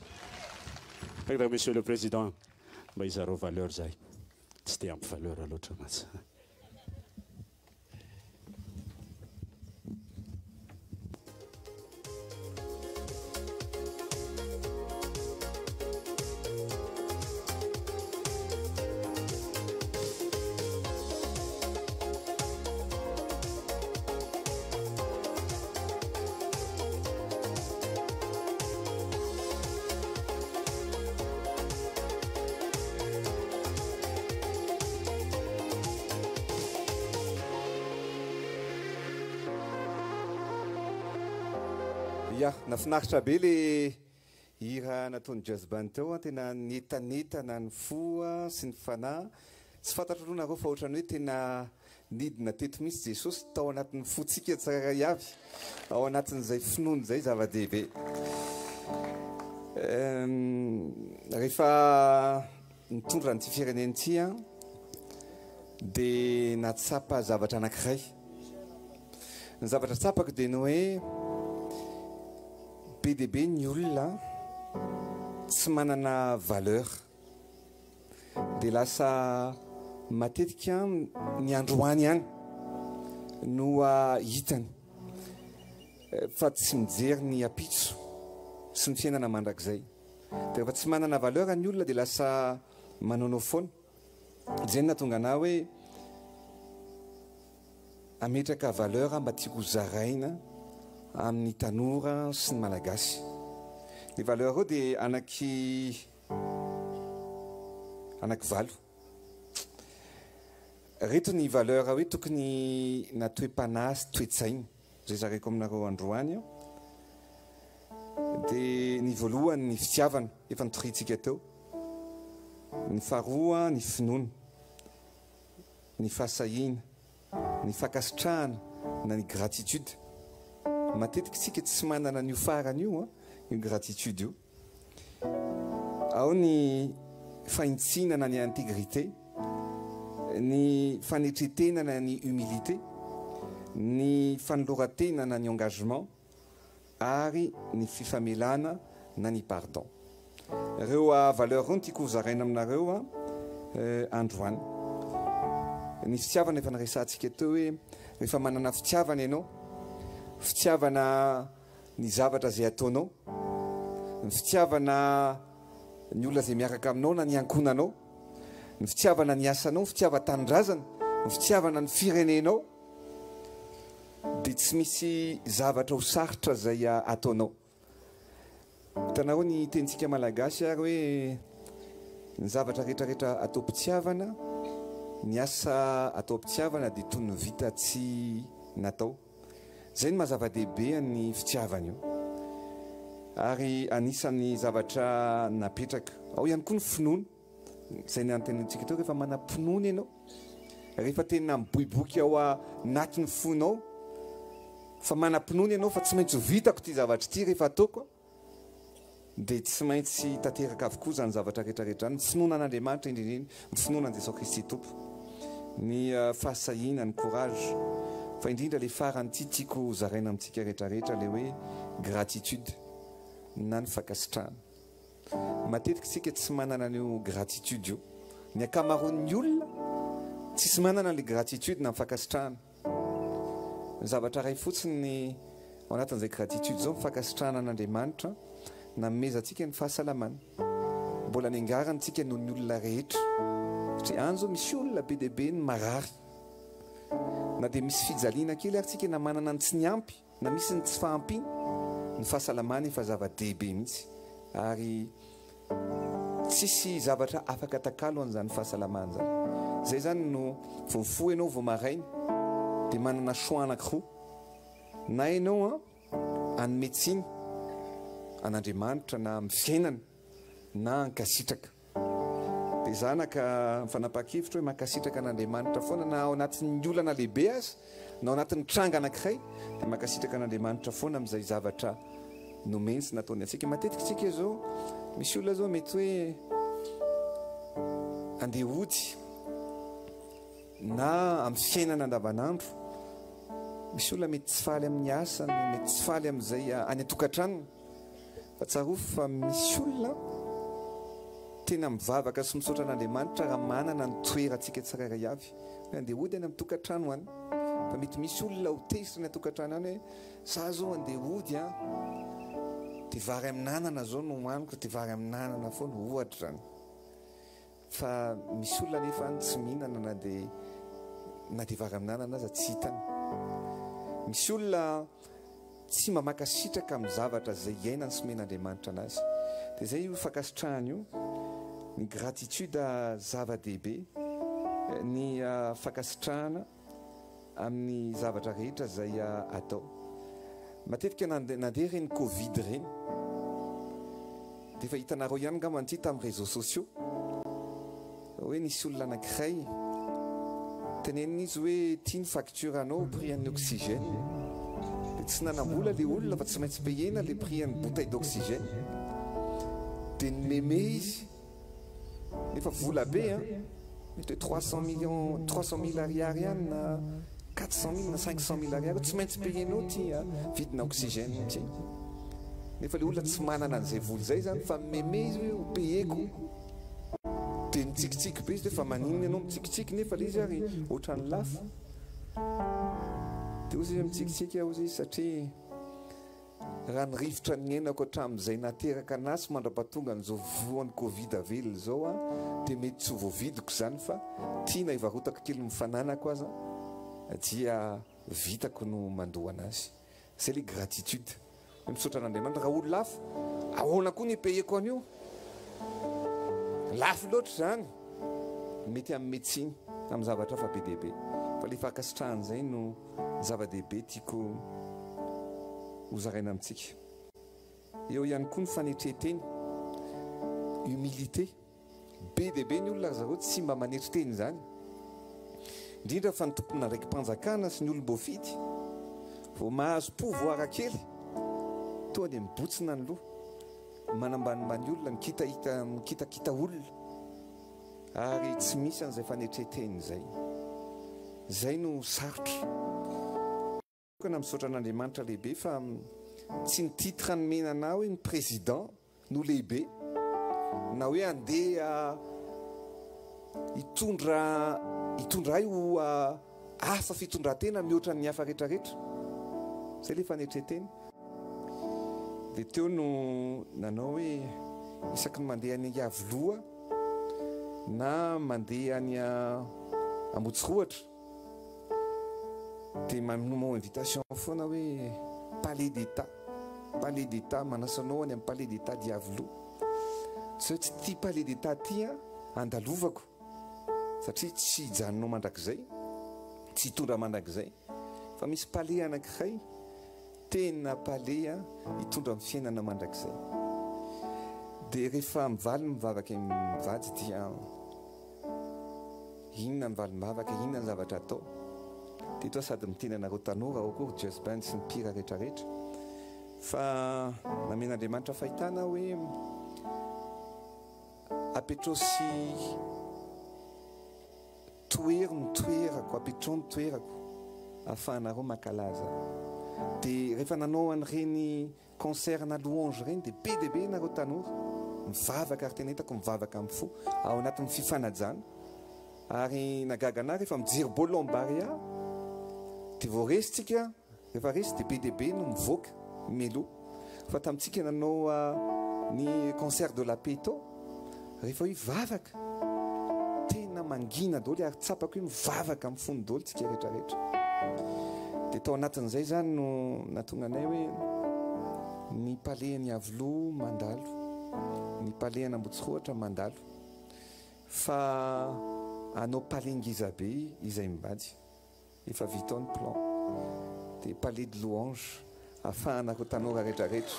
S8: fakita monsieur le président mba izareo valeur zay tsy te ampy valeur loatra matsy
S5: Ya, nafinaritra be le hira nataony Jazban teo tena netanetana ny foa sy ny fanahy tsy fantatro aloha nareo fa ohatrany hoe tena nidina teto misy Jesosy tao anatin'ny fotsika tsara avy ao anatin'izay finoana zay zava-dehibe rehefa nitondra n'ity firenena ity dia natsapa zavatra anankiray ny zavatra tsapako dia ny hoe be dia be ny olona tsy manana valeur dia lasa matetika ny androany ihany no hitany fa tsy mijery ny apitso sy ny fiainana mandrakizay dia rehefa tsy manana valeur ny olona dia lasa manonao foana zay natonga na hoe ametraka valeur mba tiako zaraina amin'ny tanora sy ny malagasy ny valeur ao dia anankivalo reto ny valeur hoe tokony natoe-panahy sy toe-tsaina zay zareko aminareo androany dia ny voalohany ny fitiavana efa nitoritsika teo ny faharoa ny finoana ny fahasahina ny fankasitrahana na ny gratitude matetika tsika tsy manana n'io farany io io gratitude io ao ny fahinitsinana ny intégrité, ny fanetretenana ny humilité, ny fanoloratenana ny engagement ary ny fifamelana na ny pardon. Ireo valeur io no tiako hozaraina aminareo androany. Ny fitiavana efa niresantsika teo hoe rehefa manana fitiavana ianao, fitiavana ny zavatra izay ataonao, ny fitiavana ny olona izay miaraka aminao na ny ankonanao, ny fitiavana ny asanao, ny fitiavan-tanindrazana, ny fitiavana ny firenenao, dia tsy misy zavatra ho sarotra izay ataonao. Hitanao ny tentsika malagasy ary hoe ny zavatra rehetrarehetra atao mpitiavana, ny asa atao mpitiavana dia toy ny vita tsy natao. Izay ny mahazava-dehibe ny fitiavana io. Ary anisan'ny zavatra napetraka. Ao ihany koa ny finoana. Izay ny antenantsika teo rehefa manam-pinoana ianao, rehefa tena miboiboika ao anatin'ny fonao, fa manam-pinoana ianao fa tsy maintsy vitako ity zavatra ity rehefa ataoko, dia tsy maintsy tanteraka avokoa zany zavatra rehetrarehetra. Ny finoana an'Andriamanitra indrindrindra, ny finoana ny Jesosy Kristy Tompo, ny fahasahina, ny courage, fa indrindra ilay farany ity tiako zaraina amintsika rehetrarehetra, ilay hoe gratitude na ny fankasitrahana. Matetika isika tsy manana an'io gratitude io. Ny ankamaroan'ny olona tsisy manana an'ilay gratitude na ny fankasitrahana. Ny zavatra ray fotsiny ao anatin'izay gratitude izao, mifankasitrahana an'Andriamanitra na nomezantsika ny fahasalamana. Mbola ny angarany tsika noho ny olona rehetra, satria any zao misy olona be dia be ny marary, na dia misy fijaliana kely ary tsika na manana ny tsy niampy na misy ny tsy fahampiana, ny fahasalamana efa zava-dehibe mihitsy. Ary tsisy zavatra afaka takalo an'izany fahasalamana zany. Izay zany no vao mifoha ianao vao maraina dia manana choix anankiroa. Na ianao hanome tsiny an'Andriamanitra na amin'ny fiainana na hankasitraka. Dia zanaka mifanapa-kevitra hoe mankasitraka an'Andriamanitra foana, na ao anatin'ny olana lehibe azy na ao anatin'ny tranga anankiray, dia mankasitraka an'Andriamanitra foana amin'izay zavatra nomeny sy nataony antsika. Matetika tsika zao misy olona zao mety hoe andeha hody na amin'ny fiainana andavanandro, misy olona mety tsy faly amin'ny asany, mety tsy faly amin'izay any an-tokantranony, fa tsarofo fa misy olona tena mivavaka sy misaotra an'Andriamanitra raha manana ny toerantsika tsirairay avy. Hoe andeha hody any amin'ny tokantrano any, fa mety misy olona ho tezitra ny an-tokantrano any hoe za zao andeha hody dia vary amin'anana zao no hoaniko, dia vary amin'anana foana ohatra zany. Fa misy olona nefa tsy mihinana na dia vary amin'anana aza tsy hitany. Misy olona tsy mba mankasitraka amin'ny zavatra izay iainany sy men'Andriamanitra anazy. Dia izay io fankasitrahana io, ny gratitude zava-dehibe, ny fankasitrahana amin'ny zavatra rehetra izay atao. Matetika nandeha reny Covid reny, dia efa hitanareo ihany nga mantsy tamin'ny réseaux sociaux hoe nisy olona anankiray tenenina izy hoe tia ny facture anao prix an'ny oxygène, dia tsy nanam-bola ilay olona fa tsy maintsy payena ilay prix an'ny bouteille d'oxygène, dia nomeme izy nefa vola be mety hoe 300 000 ariary ihany na 400 000 na 500 000 ariary, tsy maintsy payenao ty vidina oxygène ty. Nefa ilay olona tsy manana an'izay vola izay zany, fa meme izy hoe ho payeko, dia mitsikitsiky be izy, dia fa maninona ianao mitsikitsiky nefa ilay izy ary ohatran'ny lafo. Dia ozy izy mitsikitsiky ozy izy satria raha ny rivotra ny ainako hatramin'izay nateraka an'asy mandra-pahatonga n'izao voan'ny Covid avely izao dia mety tsy ho voavidiko izany, fa tiana hivarotako kely mifananako aza dia vitako no mandohana azy. Izay ilay gratitude. Misaotra an'Andriamanitra, raha olo lafo ahoana koa ny payeko an'io, lafo loatra zany, mety amin'ny médecine, amin'ny zavatra fa be dehibe. Fa ilay fankasitrahana izay no zava-dehibe tiako hozaraina amintsika. Eo ihany koa ny fanetreteny, humilité. Be dehibe ny olona zareo tsy mba manetriteny zany, indrindra fa ny tompona raiky mpanjakana sy ny olom-boafidy vao mahazo pouvoir kely tonga dia mibotsina ny loha, manambanimbany olona mikitakita olona ary tsy misy an'izay fanetreteny zay no sarotra kana misaotra an'Andriamanitra lehibe fa tsy ny titre anomenana hoe ny président no lehibe na hoe andeha hitondra ay ho hafa fitondran-tena mihoatra ny hafa rehetrarehetra zay le fanetreteny. Dia teo no nanao hoe isaky ny mandeha any Avoloa na mandeha any Ambotsiroatra dia manoma invitation foana hoe palais d'état manasanao any amin'ny palais d'état Diavolo tsy ty palais d'état ty andalovako satria tsy hijanonao mandrakizay tsy hitondra mandrakizay fa misy palais anankiray tena palais hitondra amin'ny fiainana mandrakizay. Dia rehefa mivaly mivavaka mivady dia inona ny valy mivavaka inona ny zavatra atao dia toa sady miteny anareo tanora ao koa Just Band sy ny mpira rehetrarehetra fa namen'Andriamanitra fahitana hoe apetrosy toerako apetrony toerako ahafahanareo makalaza. Dia rehefa nanao an'ireny concert na louange reny dia be dia be nareo tanora mivavaka ary tena hitako mivavaka amin'ny fo ao anatin'ny fifanajana ary nagagana rehefa mijery baolina Lombaria dia vao resitsika rehefa resy dia be dia be no mivoaka melo fa tamintsika nanao ny concert de la paix to rehefa hoe vavaka tena mangina daholo ary tsapako hoe mivavaka amin'ny fony daholo tsika rehetrarehetra. Dia tao anatin'izay zany no natonga anay hoe ny palais ny Avolo mandalo, ny palais ny Ambotsiroatra mandalo fa anao palais ngizabe izay mibady efa vita ny plan dia palais de louange ahafahanareo tanora rehetrarehetra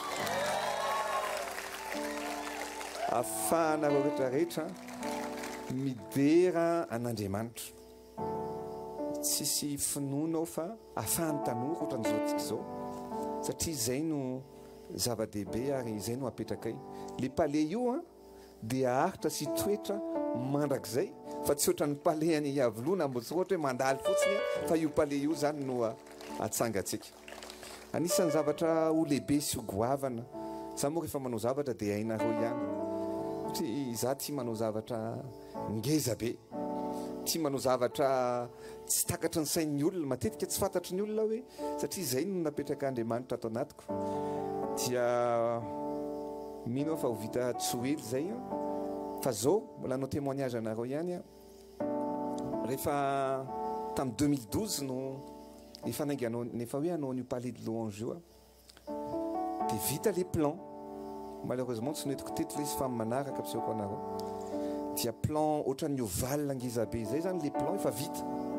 S5: ahafahanareo rehetrarehetra midera an'Andriamanitra tsisy finoana ao fa ahafahany tanora ohatran'izao tsika izao satria izay no zava-dehibe ary izay no apetrakay. Le palais io dia aharitra sy toetra mandrakizay fa tsy ohatran'ny palais any Avolo na Ambotsiroatra hoe mandalo fotsiny fa io palais io zany no atsangatsika. Anisan'ny zavatra ho lehibe sy ho goavana za moa rehefa manao zavatra dia hainareo ihany satria za tia manao zavatra ngeza be, tia manao zavatra tsy takatry ny sain'ny olona matetika tsy fantatry ny olona hoe satria izay no napetraka Andriamanitra ato anatiko dia mino fa ho vita tsoely zay fa zao mbola anao témoignage anareo ihany rehefa tamin'ny 2012 no efa nainganao nefa hoe anao an'io palais de louange io dia vita les plans malheureusement tsy noetiko teto le izy fa manaraka pisehoko anareo dia plan ohatran'ny ovale angizabe zay zany les plans efa vita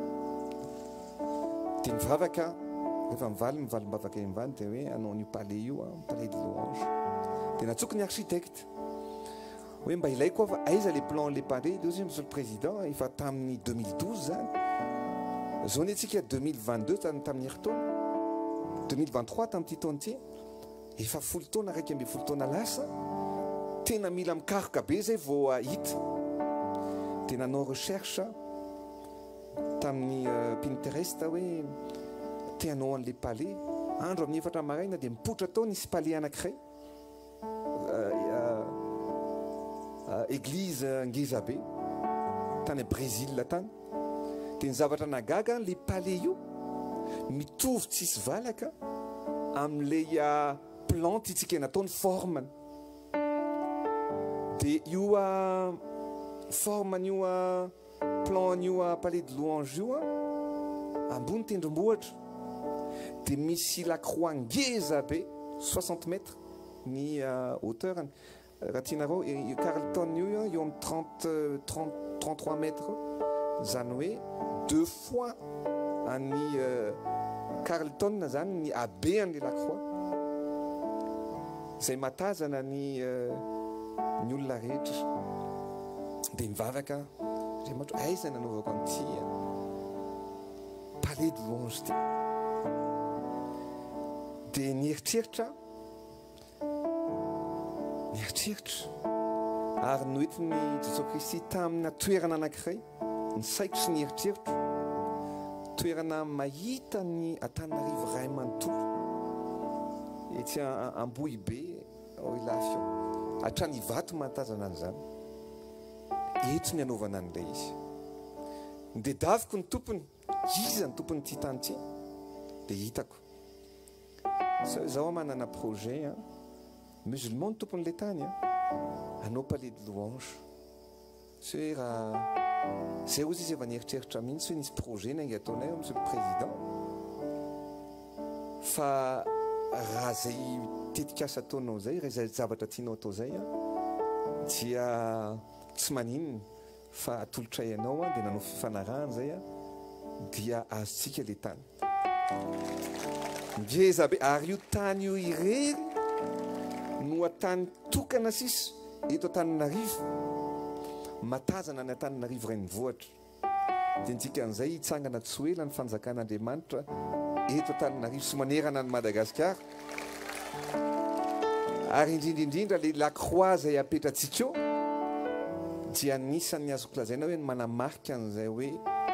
S5: dia mivavaka rehefa mivalim-bavaka mivany dia hoe anao an'io palais io palais de louange dia natsoky ny architecte hoe mba ilaiko fa aiza les plans les palais dia monsieur le président efa tamin'ny 2012 zany zao ny atsika 2022 tamin'ny heritaona 2023 tamin'ity taona ty efa folo taona raiky amby folo taona lasa tena mila mikaroka be zay vao hita dia nanao recherche tamin'ny Pinterest hoe teanao an'le palais andro amin'ny 4 maraina dia mipotra tao nisy palais anankiray église ngezabe tany Brésil tany dia ny zavatra nagaga le palais io mitovy tsisy valaka amin'ilay plante itsika nataony formany dia io forman'io plan'io palais de louange io ambony tendrombohitra dia misy lacroix ngeza be 60 mètres ny hauteur raha tianareo Carlton io eo amin'ny 33 mètres zany hoe 2 fois any Carlton zany ny habean'le lacroix zay matazana ny olona rehetra dia mivavaka Andriamanitra aiza nanaovako an'ity palais de louange ty dia nieritreritra mieritreritra ary noentiny Jesosy Kristy tamina toerana anankiray ny saiko sy ny eritreritro toerana mahita ny Antananarivo ray manontolo etsy Ambohibe ao Ilafy hatrany Ivato mahatazana an'izany eto ny anaovana an'ilay izy nidedaviko ny tompony iza ny tompony ty tany ty dia hitako zaho manana projet musulman ny tompon'ilay tany anao palais de louange sy hoe raha zay ozy izy efa nieritreritra mihitsy hoe nisy projet nainga ataonay monsieur le président fa raha zay tetikasa ataonao zay raha zay zavatra tianao atao zay dia tsy maninona fa atolotray ianao dia nanao fifanarahana zay dia azontsika le tany ngeza be ary io tany io irery no atany tokana sisa eto Antananarivo matazana ny Antananarivo ray nivohatra dia ntsika an'izay hitsangana tsy ho ela ny fanjakan'Andriamanitra eto Antananarivo sy manerana ny Madagasikara ary indrindrindrindra le Lacroix zay apetratsika eo dia anisan'ny azoko lazaina hoe manamarika an'izay hoe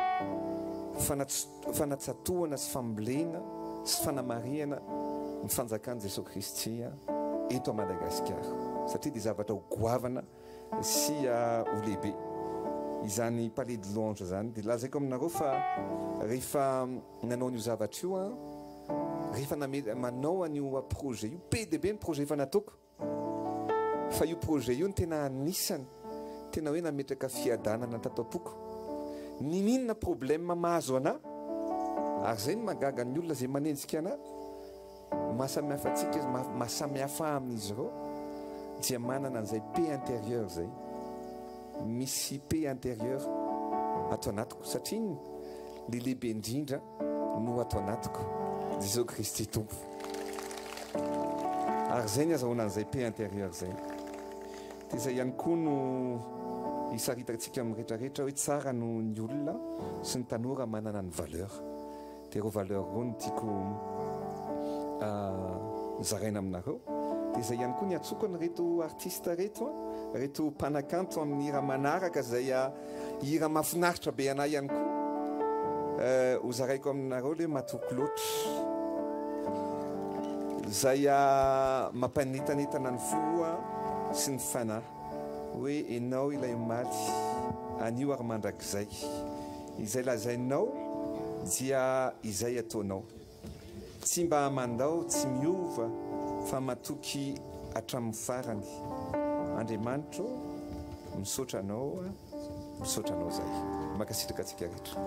S5: fanatsatoana sy fambolena sy fanamariana ny fanjakan'i Jesosy Kristy eto a Madagasikara satria dia zavatra ho goavana sy ho lehibe izany palais de louange zany dia lazaiko aminareo fa rehefa nanao an'io zavatra io rehefa manao an'io projet io be dia be ny projet efa nataoko fa io projet io ny tena anisany tena hoe nametraka fiadanana tataopoko ninona problème mahazo ana ary zay ny magaga ny olona zay manenjika ana mahasamihafa atsika izy mahasamihafa amin'izy ireo dia manana an'izay paix intérieur zay misy paix intérieur ato anatiko satria le lehibe indrindra no ato anatiko Jesosy Kristy tompo ary zay ny azahoana an'izay paix intérieur zay dia zay ihany koa no isaritatsika amin'ny rehetrarehetra hoe tsara no ny olona sy ny tanora manana ny valeur dia ireo valeur ireo no tiako zaraina aminareo dia zay ihany koa ny atsoko ny reto artiste reto mpanakanto amin'ny hira manaraka zay hira mahafinaritra be anahy ihany koa ho zaraiko aminareo le matoko loatra zay mampanitanitana ny fo sy ny fanahy hoe enao ilay maty anio ary mandrakizay izay lazainao dia izay ataonao tsy mba mandao tsy miova fa matoky hatramin'ny farany Andriamanitra misaotra anao zay makasitraka atsika rehetra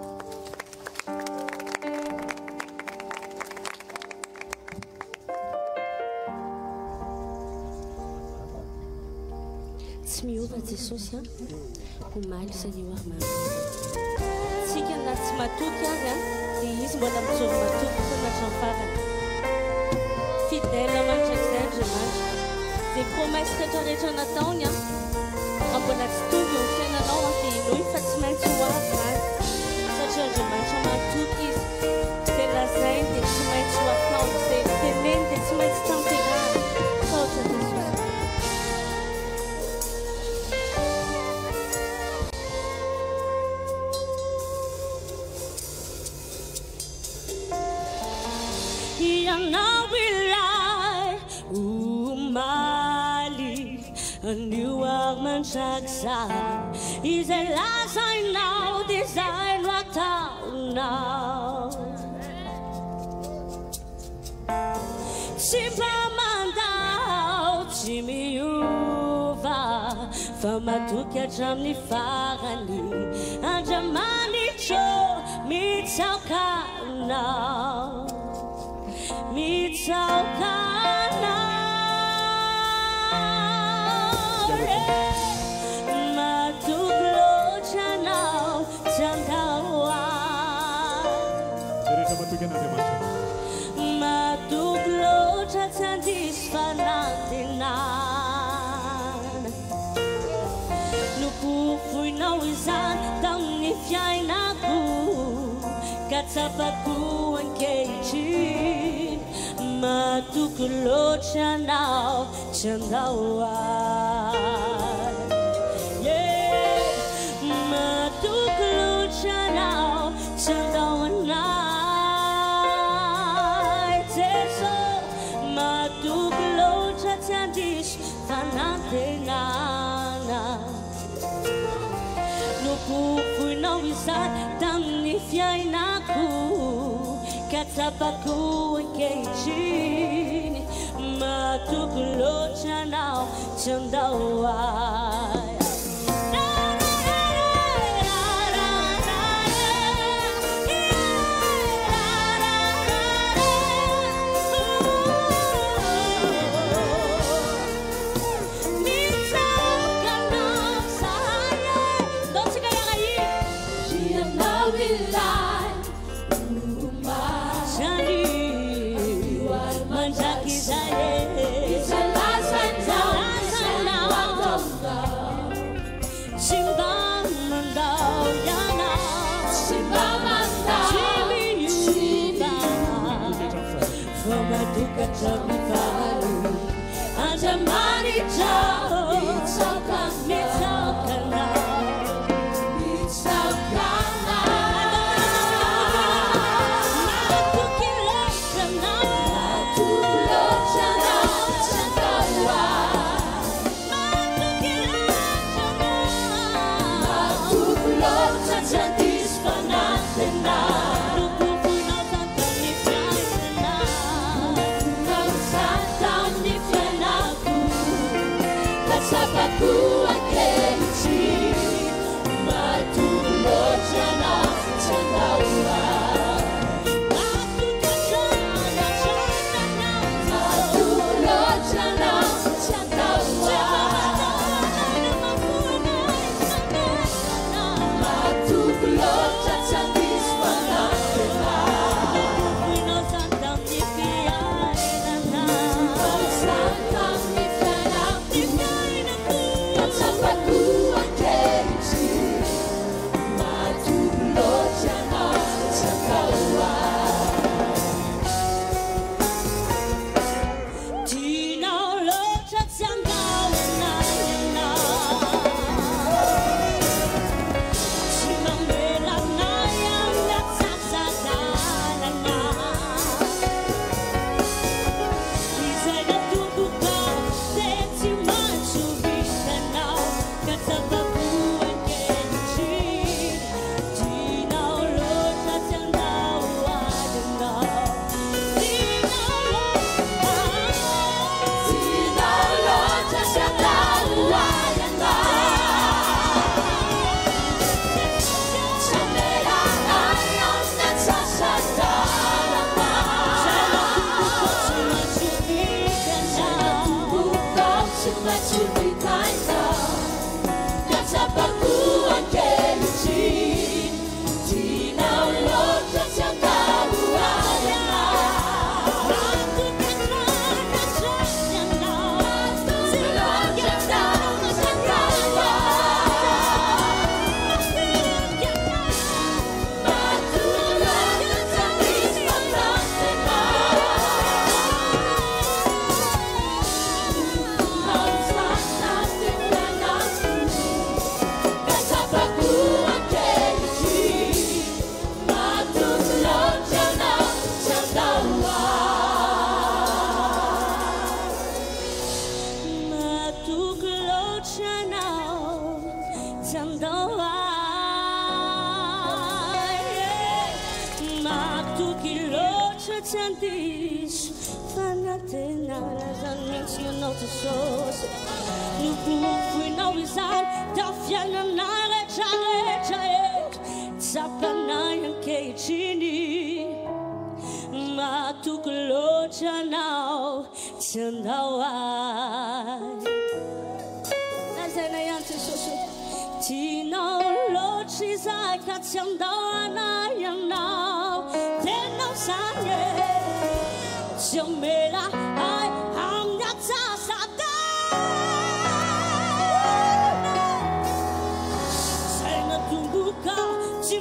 S9: tsy miova Jesosy omaly sady oarmana tsika na tsy matoky azy dia izy mbola mijoro matoky fa natran'ny farany fidèle mandrakizay Andriamanitra dia promesse rehetrarehetra nataony mbola tsy tovy eo fiainanao dia inoy fa tsy maintsy hoavy azy satria Andriamanitra matoky izy dia lazainy dia tsy maintsy ho atao zay teneny dia tsy maintsy tamperana saotra Jesosy. Is a last I know, design what I know. Simpamandao Chimiuva, Famatuka Jamni Farani, Anjamani Cho, Mitsaukana, Mitsaukana. Maduglo chatandis fanantinan Nuku fui na wizan tamni fiainaku Katsapaku and keiji Matukulocha now, Chandawa. Yeah, Matukulocha now, Chandawa night. So, Matukulocha Chandish, Fanate Nana. No Pufu no Wizard, Damni Fianaku. Katsapaku and Keiji Matukulocha now Chandawa.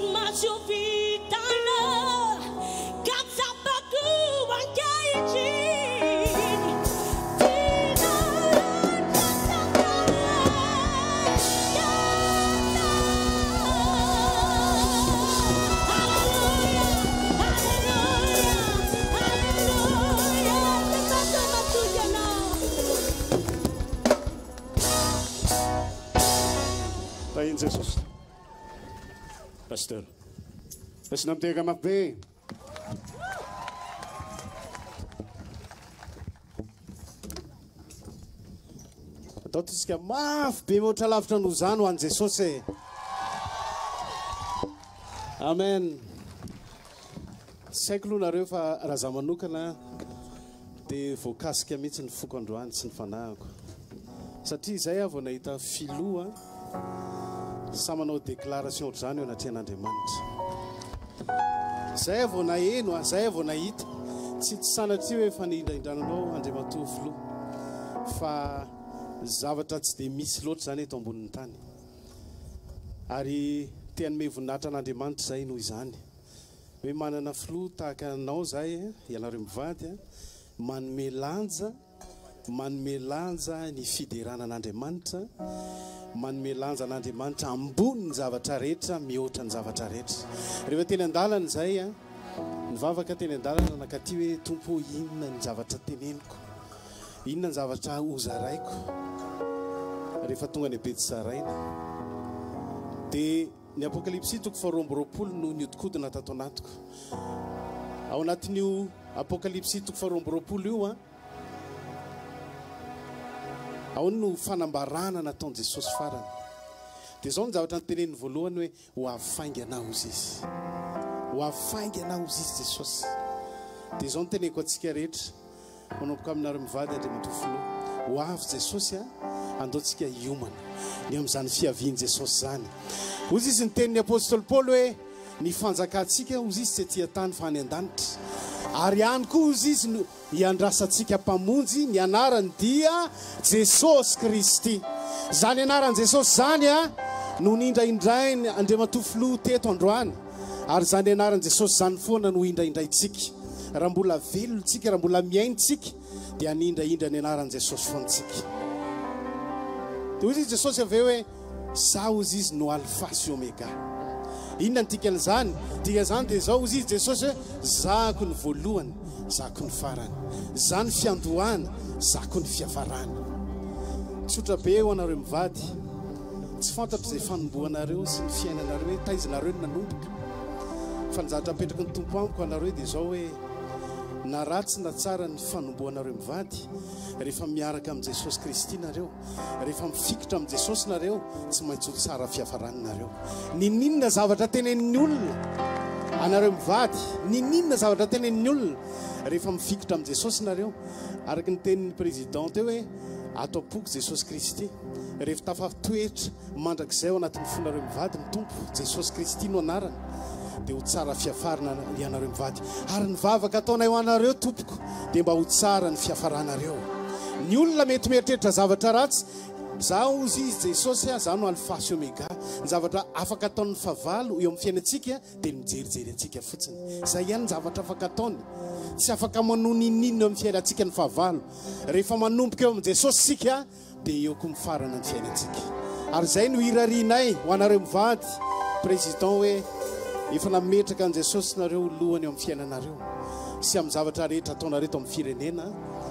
S9: Chima
S8: Pasteur. Basi namteka mapema. Atao tsika mafy be moatra lavitra no zany ho an' Jesosy. Amen. Saiko aloha nareo fa raha za manokana dia voakasika mihitsy ny foko androany sy ny fanahiko. Satria izay aho vao nahita filoha sa manao déclaration ohatr'izany eo anaty an'Andriamanitra. Izay aho vao naheno, izay aho vao nahita tsy sanatria hoe efa niindraindrananao Andriamatoa filoha fa zavatra tsy dia misy loatra zany eto ambonin'ny tany. Ary te hanome voninahitra an'Andriamanitra zay noho izany. Hoe manana filoha tahaka anao zay, ianareo mivady, manome lanja ny fiderana an'Andriamanitra, manome lanja an'Andriamanitra ambony ny zavatra rehetra, mihoatra ny zavatra rehetra. Rehefa teny an-dalana zay, nivavaka teny an-dalana nakaty hoe tompo inona ny zavatra teneniko, inona ny zavatra hozaraiko. Rehefa tonga ny Betsaraina dia ny Apokalipsy 2:20 no niodikodina tato anatiko. Ao anatin'io Apokalipsy 2:20 io ao no fanambarana nataon'i Jesosy farany. Dia zao ny zavatra nyteneniny voalohany hoe ho afaingana ozy izy. Ho afaingana ozy izy Jesosy. Dia zao ny teneniko atsika rehetra manomboka aminareo mivady Andriamanitra filoha. Ho avy Jesosy andaontsika hiomana ny amin'izany fiaviany Jesosy zany. Ozy izy ny tenin'ny apôstôly Paoly hoe ny fanjakantsika ozy izy tsy aty tany fa any an-danitra. Ary ihany koa ozy izy no hiandrasantsika mpamonjy, ny anarany dia Jesosy Kristy. Zany anaran'i Jesosy zany no nindraindrainy Andriamatoa filoha teto androany. Ary zany anaran'i Jesosy zany foana no indraindraitsika. Raha mbola velontsika, raha mbola miaintsika dia anindraindra ny anaran'i Jesosy foantsika. Dia ozy izy Jesosy avy eo hoe za ozy izy no alpha sy omega. Inona ny tikany zany? Tika zany dia zao ozy izy Jesosy hoe zako ny voalohany, zako ny farany. Za ny fiandohana, zako ny fiafarana. Tsotra be ho anareo mivady. Tsy fantatro izay fanombohanareo sy ny fiainanareo hoe taizanareo no nanomboka. Fa ny zavatra apetraky ny tompo amiko anareo dia zao hoe na ratsy na tsara ny fanombohanareo mivady, rehefa miaraka amin'i Jesosy Kristy nareo, rehefa mifikitra amin'i Jesosy nareo, tsy maintsy ho tsara fiafaranareo. Ninona zavatra tenenin'ny olona anareo mivady, ninona zavatra tenenin'ny olona rehefa mifikitra amin'i Jesosy nareo, araka ny tenin'ny présidente hoe atao poky Jesosy Kristy. Rehefa tafatoetra mandrakizay ao anatin'ny fonareo mivady ny tompo Jesosy Kristy no anarany, dia ho tsara fiafarana ianareo mivady. Ary ny vavaka ataonay ho anareo tompoko dia mba ho tsara ny fiafaranareo. Ny olona mety mieritreritra zavatra ratsy, za ozy izy Jesosy za no alpha sy omega. Ny zavatra afaka ataon'ny favalo eo amin'ny fiainantsika dia mijerijery antsika fotsiny. Zay ihany ny zavatra afaka ataony. Tsy afaka manono ninino eo amin'ny fiainantsika ny favalo. Rehefa manomboka eo amin'ny Jesosy sika dia eo koa mifarana ny fiainantsika. Ary zay no irarianay ho anareo mivady président hoe efa nametraka an' Jesosy nareo lohany eo amin'ny fiainanareo sy amin'ny zavatra rehetra ataonareto amin'ny firenena,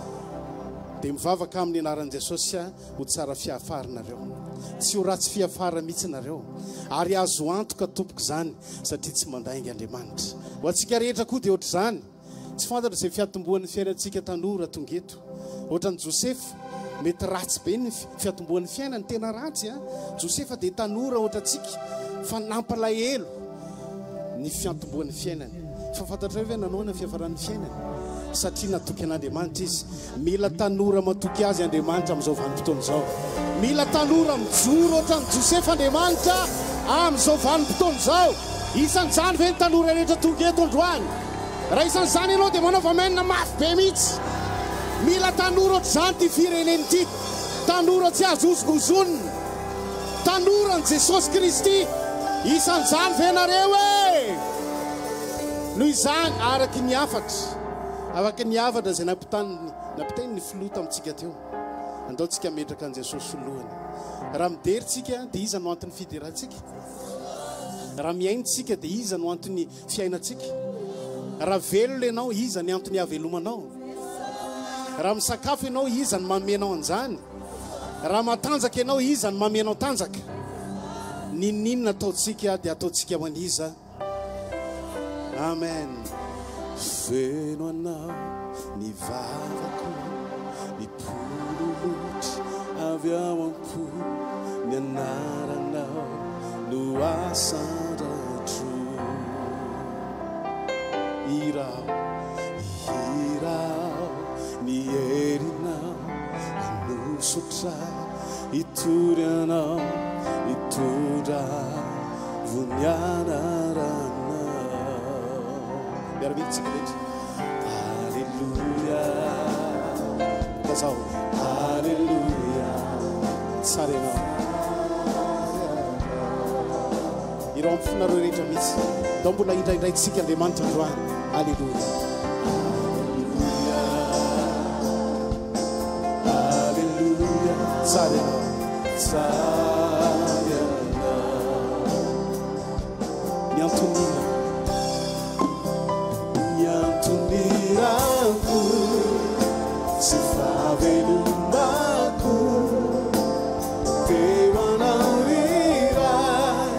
S8: dia mivavaka amin'ny anaran'i Jesosy ho tsara fiafaranareo, tsy ho ratsy fiafara mihitsy nareo, ary azo antoka tompoko zany satria tsy mandainga Andriamanitra. Ho antsika rehetra koa dia ohatr'izany, tsy fantatra izay fiatombohan'ny fiainantsika tanora tongeto. Ohatran'ny Josepha mety ratsy be ny fiatombohan'ny fiainany, tena ratsy. Josepha dia tanora ohatratsika fa nampalahelo ny fiatombohan'ny fiainany. Fa fantatra hoe nanao na fiafaran'ny fiainany satria natoky an'Andriamanitra izy. Mila tanora matoky azy Andriamanitra amin'izao vanim-potoana izao. Mila tanora mijoro ohatran'ny Josepha Andriamanitra amin'izao vanim-potoana izao. Isan'izany ve ny tanora rehetra tonga eto androany? Raha isan'izany ianao dia manao vamenina mafy be mihitsy. Mila tanora ohatr'izany ty fireneny ty, tanora tsy azo ozogozonina, tanora ny Jesosy Kristy. Isan'izany ve nareo noho izany araky ny afatra, afaka ny afatra izay nampitainy ny filoha tamintsika teo, andaontsika metraka an' Jesosy lohany. Raha mideritsika dia iza no antony fiderantsika? Raha miaintsika dia iza no antony fiainantsika? Raha velona ianao, iza ny antony havelomanao? Raha misakafo ianao, iza ny mamenao an'izany? Raha matanjaka ianao, iza ny mamenao tanjaka?
S10: ninina ataontsika dia ataontsika ho aniza. Amen. Feno anao ny vavako ny pololotry avy ao am-po ny anaranao no asandrantro. Irao ny herinao anosotra itory anao itondra vonianaranao. Miaramitsika rehetra. Alleluia. Tazao. Alleluia. Tsara ianao. Irao ampifonareo rehetra misy dao mbola indraindraitsika Andriamanitra androany. Alleluia. Alleluia. Tsara ianao. Tsara ianao. Miantonina. Miantonirako sy fahavelomako teo anao iray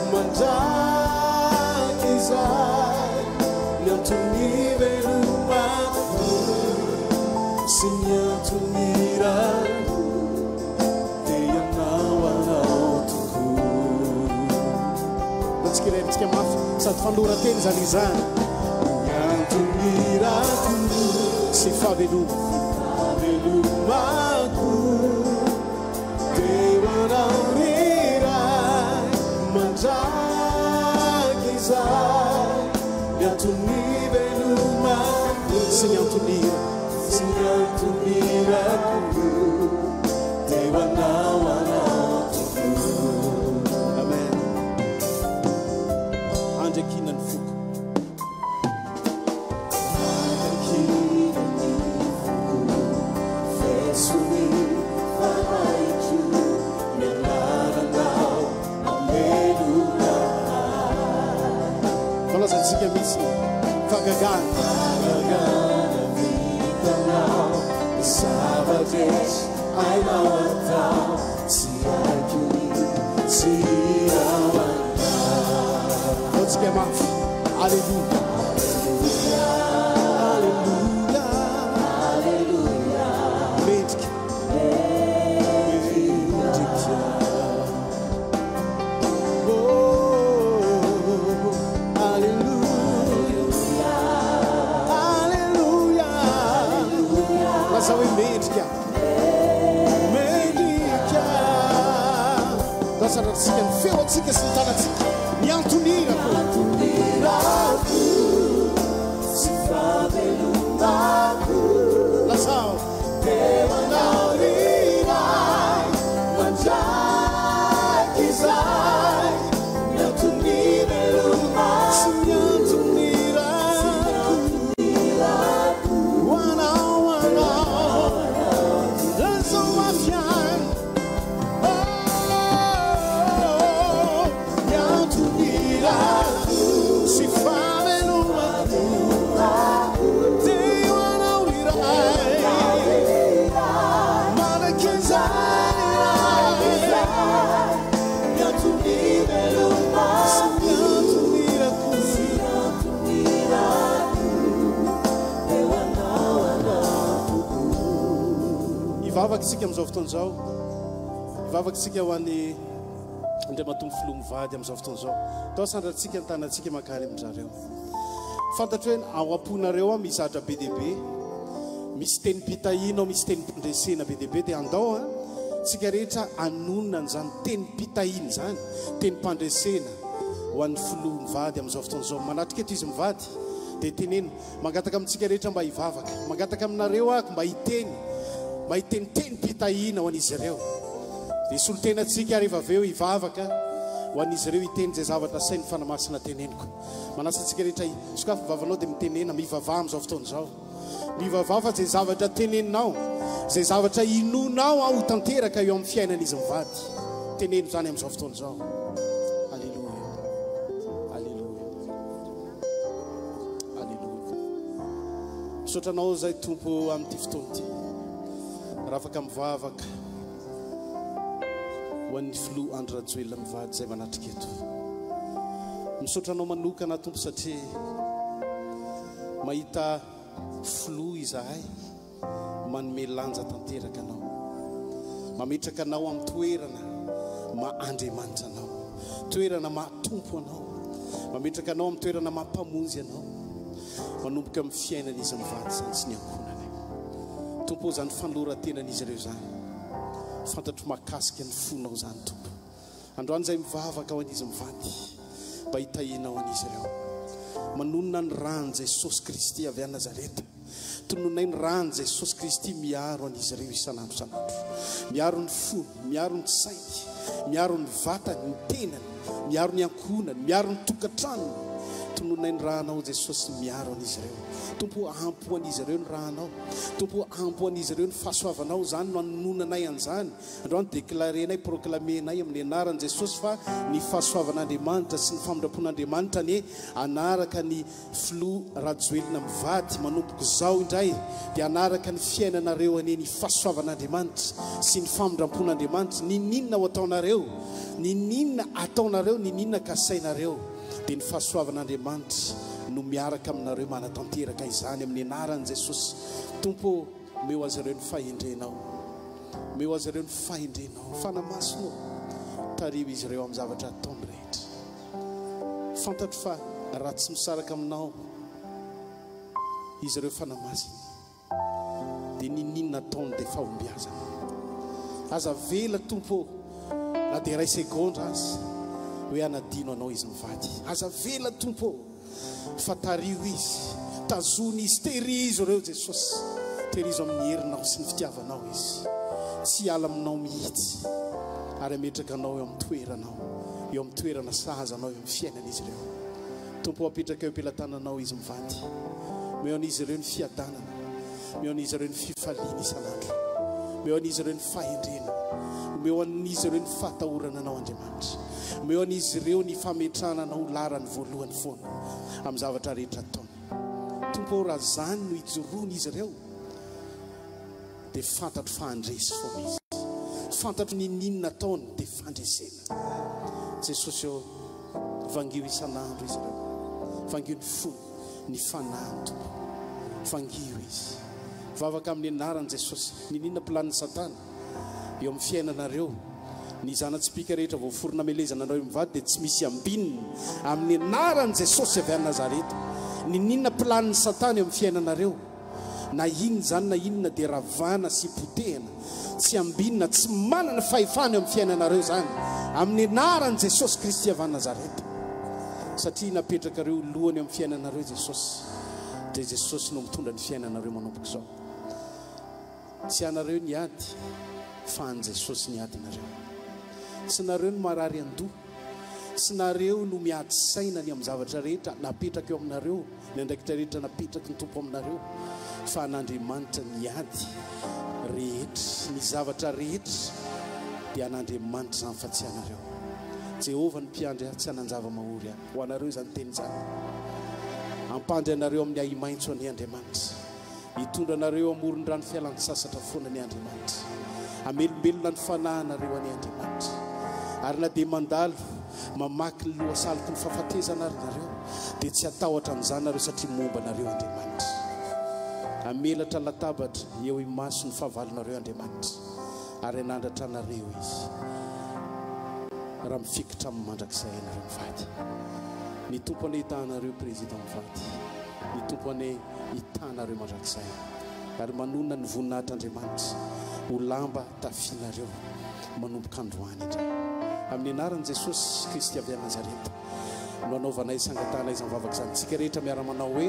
S10: mandraky izay. Miantony velomako sy miantonirako dia anao tokoa. Antsika iray antsika mafy sady fanorateny zany izany. Miantonirako sy fahavelomako teo anao iray mandraky izay. Miantony velomako sy miantonirako teo anao tokoa. Amen. Andrekinany foko. Falasantsika misy fagagana vitanao zava-drehetra hainao atao tsy haiko tsy ao anao. Antsika mafy. Alleluia. Alleluia. Alleluia. Mendrika. Mendrika. Lasa hoe mendrika. Mendrika. Lasa ratsika ny feo atsika sy ny tanatsika. Miantonirako sy fahavelomako. Lasao teo anao iray mandraky izay. Miantony velomako sy miantonirako ho anao. Si favelomako teo anao iray mandraky izay. Miantony velomako sy miantonirako teo anao tokoa. Ivavaka isika amin'izao fotoana izao. Ivavaka isika ho an'ny Andria matombo filo mivady amin'izao fotoana izao. Tao sandratsika ny tanantsika makany amin'izareo. Fantatro hoe ao amponareo misy zatra be dia be. Misy teny mpitahina, misy teny mpindresena be dia be dia andao tsika rehetra anonona n'izany teny mpitahina zany, teny mpandresena ho an'ny filo mivady amin'izao fotoana izao. Manatrika eto izy mivady dia tenena mangataka amintsika rehetra mba hivavaka. Mangataka aminareo ako mba hiteny teny mpitahina ho an'izy ireo. Dia solotenatsika rehefa avy eo hivavaka ho an'izy ireo hiteny izay zavatra sain'ny fanamasina teneniko. Manasa antsika rehetra sokafo vavanao dia mitenena mivavaha amin'izao fotoana izao. Mivavaha fa izay zavatra teneninao, izay zavatra inonao ao tanteraka eo amin'ny fiainan'izy mivady. Teneno zany amin'izao fotoana izao. Alleluia. Alleluia. Alleluia. Misotranao zay tompo amin'ity fotoana ity. Raha afaka mivavaka ho hoan'ny filoha andro rajoelona mivady zay manatrika eto misotranao manokana tompo satria mahita filoha izahay manome lanja tanteraka anao mametraka anao amin'ny toerana mahandriamanitra anao toerana mahatompo anao mametraka anao amin'ny toerana mampamonjy anao manomboka amin'ny fiainan'izy mivady zany sy ny ankonany tompo zany fanoratenan'izy ireo zany fantatro mahakasika ny fonao zany tompo androany zay mivavaka ao an'izy mivady mba hitahinao an'izy ireo manonona ny rano Jesosy Kristy avy a Nazareta tononay ny rano Jesosy Kristy miaro an'izy ireo isanandro sanandro miaro ny fony miaro ny sainy miaro ny vatany ny tenany miaro ny ankonany miaro ny tokantranony tononay ny ranao Jesosy miaro an'izy ireo tompo ampo an'izy ireo ny ranao tompo ampo an'izy ireo ny fahasoavanao zany no anononanay an'izany androany deklarenay proklamenay amin'ny anaran'i Jesosy fa ny fahasoavan'Andriamanitra sy ny famindrapon'Andriamanitra ny anaraka ny filoha rajoelina mivady manomboka zao indray dia anaraka ny fiainanareo ane ny fahasoavan'Andriamanitra sy ny famindrampon'Andriamanitra ny ninona ho ataonareo ny ninona ataonareo ny ninona kasainareo dia ny fahasoavan'Andriamanitra no miaraka aminareo manatanteraka izany amin'ny anaran'i Jesosy tompo meo azy ireo ny fahendrenao meo azy ireo ny fahendrenao fanamasino tario izy ireo amin'ny zavatra ataony rehetra fantatro fa raha tsy misaraka aminao izy ireo fanamasina dia ny ninona ataony dia fahombiazana aza vela tompo na dia ray segondra azy hoe anadino anao izy mivady aza vela tompo fa tario izy tazony izy terizo ireo Jesosy terizo amin'ny herinao sy ny fitiavanao izy tsy ala aminao mihitsy ary ametraka anao eo amin'ny toeranao eo amin'ny toerana sahazanao eo amin'ny fiainan'izy ireo tompo apetraka eo am-pelantananao izy mivady meo an'izy ireo ny fiadanana meo an'izy ireo ny fifaliana isanandro meo an'izy ireo ny fahendrena meo an'izy ireo ny fahatahorana anao Andriamanitra meo an'izy ireo ny fametrananao larany voalohany foana amin'ny zavatra rehetra ataony tompo raha zany no hijoroany izy ireo dia fantatro fahandresy foana izy fantatro ny ninona ataony dia fandresena Jesosy eo vangio isanandro izy ireo vangio ny fony ny fanahy tompo vangio izy vavaka amin'ny anaran'i Jesosy ny ninona planin'ny Satana eo amin'ny fiainanareo ny zanatsipika rehetra voaforona melezana anareo mivady dia tsy misy ambininy amin'ny anaran'i Jesosy avy a Nazareta ny ninona planin'ny Satana eo amin'ny fiainanareo na inona zany na inona dia ravana sy potehana tsy ambinina tsy manana fahefana eo amin'ny fiainanareo zany amin'ny anaran'i Jesosy Kristy avy a Nazareta satria napetraka reo lohany eo amin'ny fiainanareo Jesosy dia Jesosy no mitondra ny fiainanareo manomboka izao tsy anareo ny ady fa an Jesosy ny adinareo sy nareo no marary andoha sy nareo no miady saina ny amin'ny zavatra rehetra napetraka eo aminareo ny andraikitra rehetra napetraka ny tompo aminareo fa an'Andriamanitra ny ady rehetra ny zavatra rehetra dia an'Andriamanitra zany fa tsy anareo Jehova ny mpiandry tsy anan-java-mahory ho anareo zany teny zany ampandry anareo amin'ny ahimaintso any Andriamanitra hitondra anareo amorony rano fialan'ny sasatra foana ny Andriamanitra amelombelona ny fanahinareo any Andriamanitra ary na dia mandalo mamaky ny loha saloko ny fahafatezana ary nareo dia tsy atahotra amin'izany nareo satria momba nareo Andriamanitra amelatra latabatra eo imaso ny fahavalonareo Andriamanitra ary anandratra nareo izy raha mifikitra amin'ny mandrakizay nareo mivady ny tompo ane hitanareo président mivady ny tompo ane hitanareo mandrakizay ary manonona ny voninahitr'Andriamanitra ho lamba tafinareo manomboka androany indray amin'ny anaran'i Jesosy Kristy avy a Nazareta no anaovanay sangatanay izany vavaka izany tsika rehetra miara-manao hoe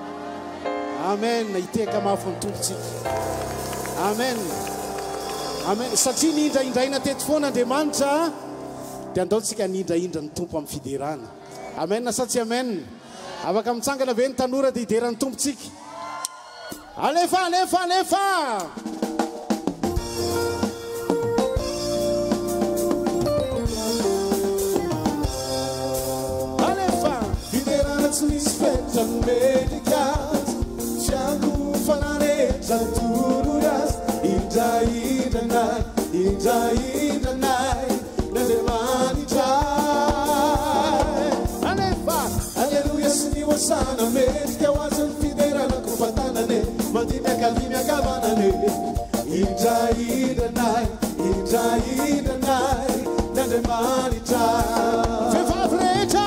S10: amen hiteka mafy ny tompontsika amen amen satria ny indraindraina teto foana Andriamanitra dia andaontsika ny indraindra ny tompo amin'ny fiderana amen sa tsy amen afaka mitsangana ve ny tanora dia hideran'ny tompontsika alefa alefa alefa
S3: Americas, Changu Fanareja Tururas, Inja in the night,
S10: mendrika ho azy ny fideranako fatanane mandimiakadimiakavanane indraindranay indraindranay n'andriamanitra vehivavy rehetra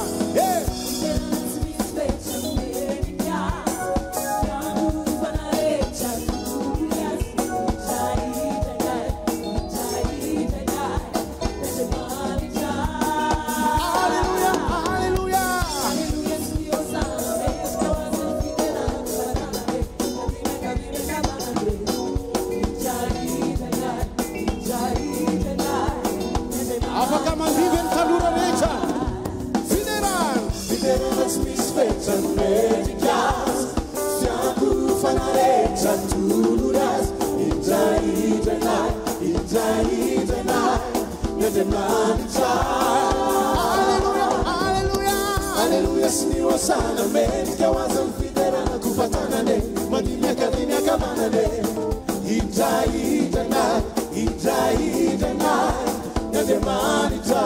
S10: Aleluia, Senhor, sanamente que eu aso fiderana kupatanane mandimiakadimiakavanane indraindranay indraindranay n'andriamanitra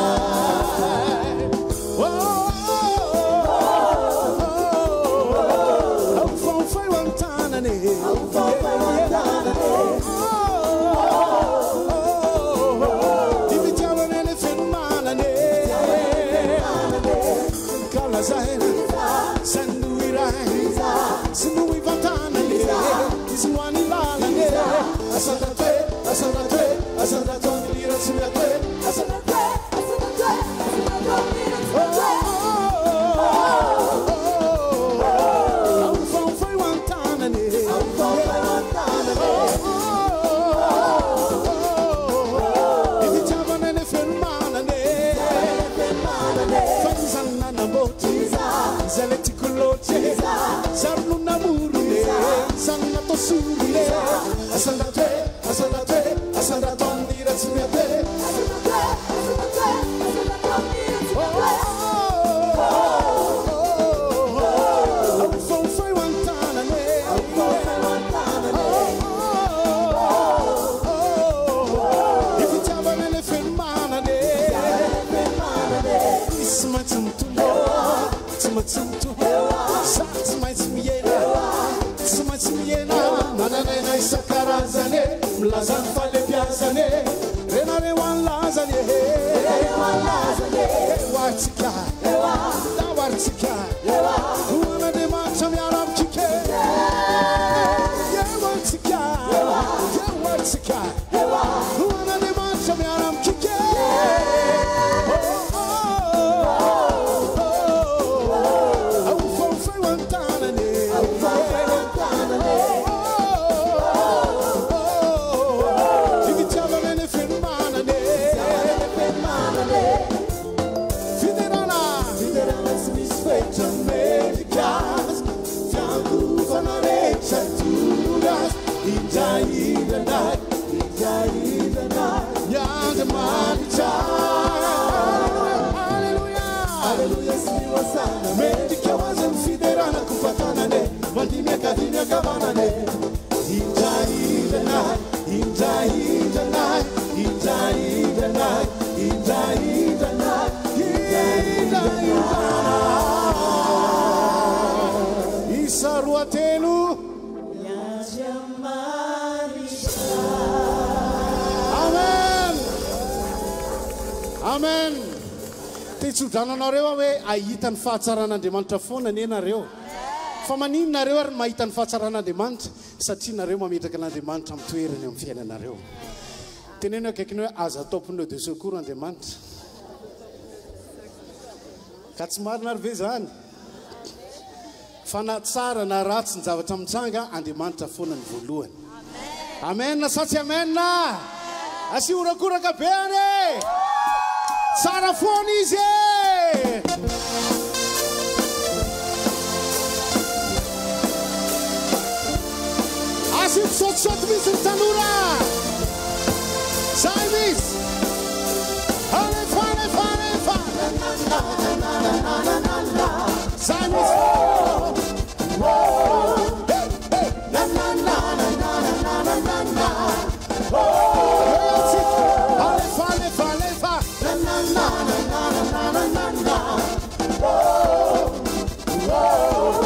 S10: aufafai ho amin'ny tanane aufafai ho amin'ny tanane ivitiavanane fenomanane kalazahena sanuirai sinuivatanane ismuanilalane asandatwe asandatwe asandatwe niliratsiratwe asandatwe asandatwe asandatwe aufafai ho amin'ny tanane aufafai ho amin'ny tanane ivitiavanane fenomanane fanizananamboty zaletikolote zarunamurune sanatosurune asandatwe asandatwe asandatondiratsimiate aufafai ho amin'ny tanane ivitiavanane fenomanane isy maintsy mitombo tsy maintsy mitombo sa tsy maintsy miena tsy maintsy miena mananaina isan-karazane milazany falembiazane renare ho any lazany hoatsika dahoaritsika hoan'andriamanitra miara amikike hoatsika hoatsika hoan'andriamanitra miara amikike Aleluia, Senhor, sanamente que eu aso fiderana kupatanane mandimiakadimiakavanane indraindranay indraindranay indraindranay indraindranay indraindranay isa roa telo amen amen tetsodrananareo hoe ahitany fahatsaran'andriamanitra foana ny nareo fa maninonareo ary mahita ny fahatsaran'andriamanitra satria nareo mametraka an'andriamanitra amin'ny toerany amin'ny fiainanareo teneno akaikiny hoe aza atao pneu de secours andriamanitra ka tsy marina ary ve zany fa na tsara na ratsy ny zavatra mitsanga andriamanitra foana ny voalohany amen sa tsy amen asiorakoraka be any tsara foana izy asio pisotisoty misy ny tanora zay misy alefa alefa alefa zay misy Oh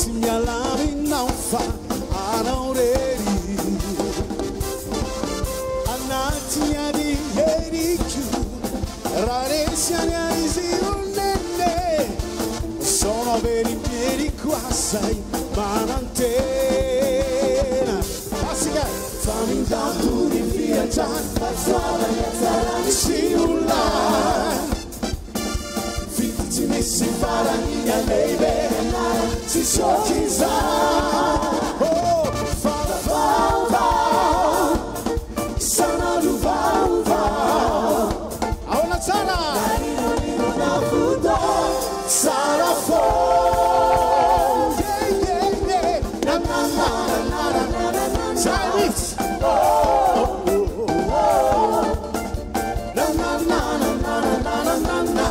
S10: tsy mialaminao fa anao rery anatiany heriko raha resy any izy onene sono verimpieriko assai manantena asika fa mindato di viaggiare passava gli azzarani si urlare ci messi fare a lei bene si sciocchisa oh fala fala sana du fala a una sala una fuda sala fo yeah yeah yeah na na na na na na Chinese oh na na na na na na na na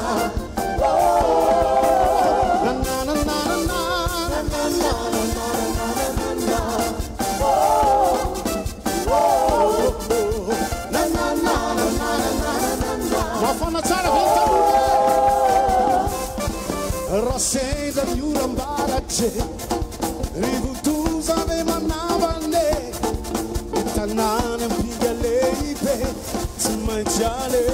S10: Raseda di una baracce rivutusa de manavane tanane piglia leipe mangiale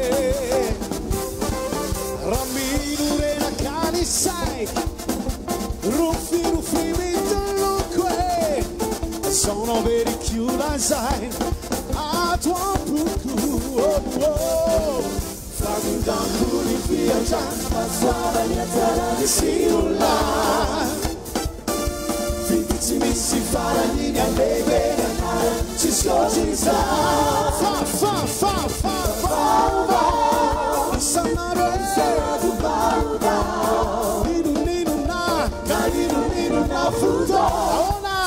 S10: ramidure la cani sai ruffi vitaloque sono veri chiuda sai a tua pucu fammi un tanto di viaggiare passava gli azzarani si urlare finti messi fare linea lei bene ci scoci sa fa sanare tu bauda ninu na fruto ona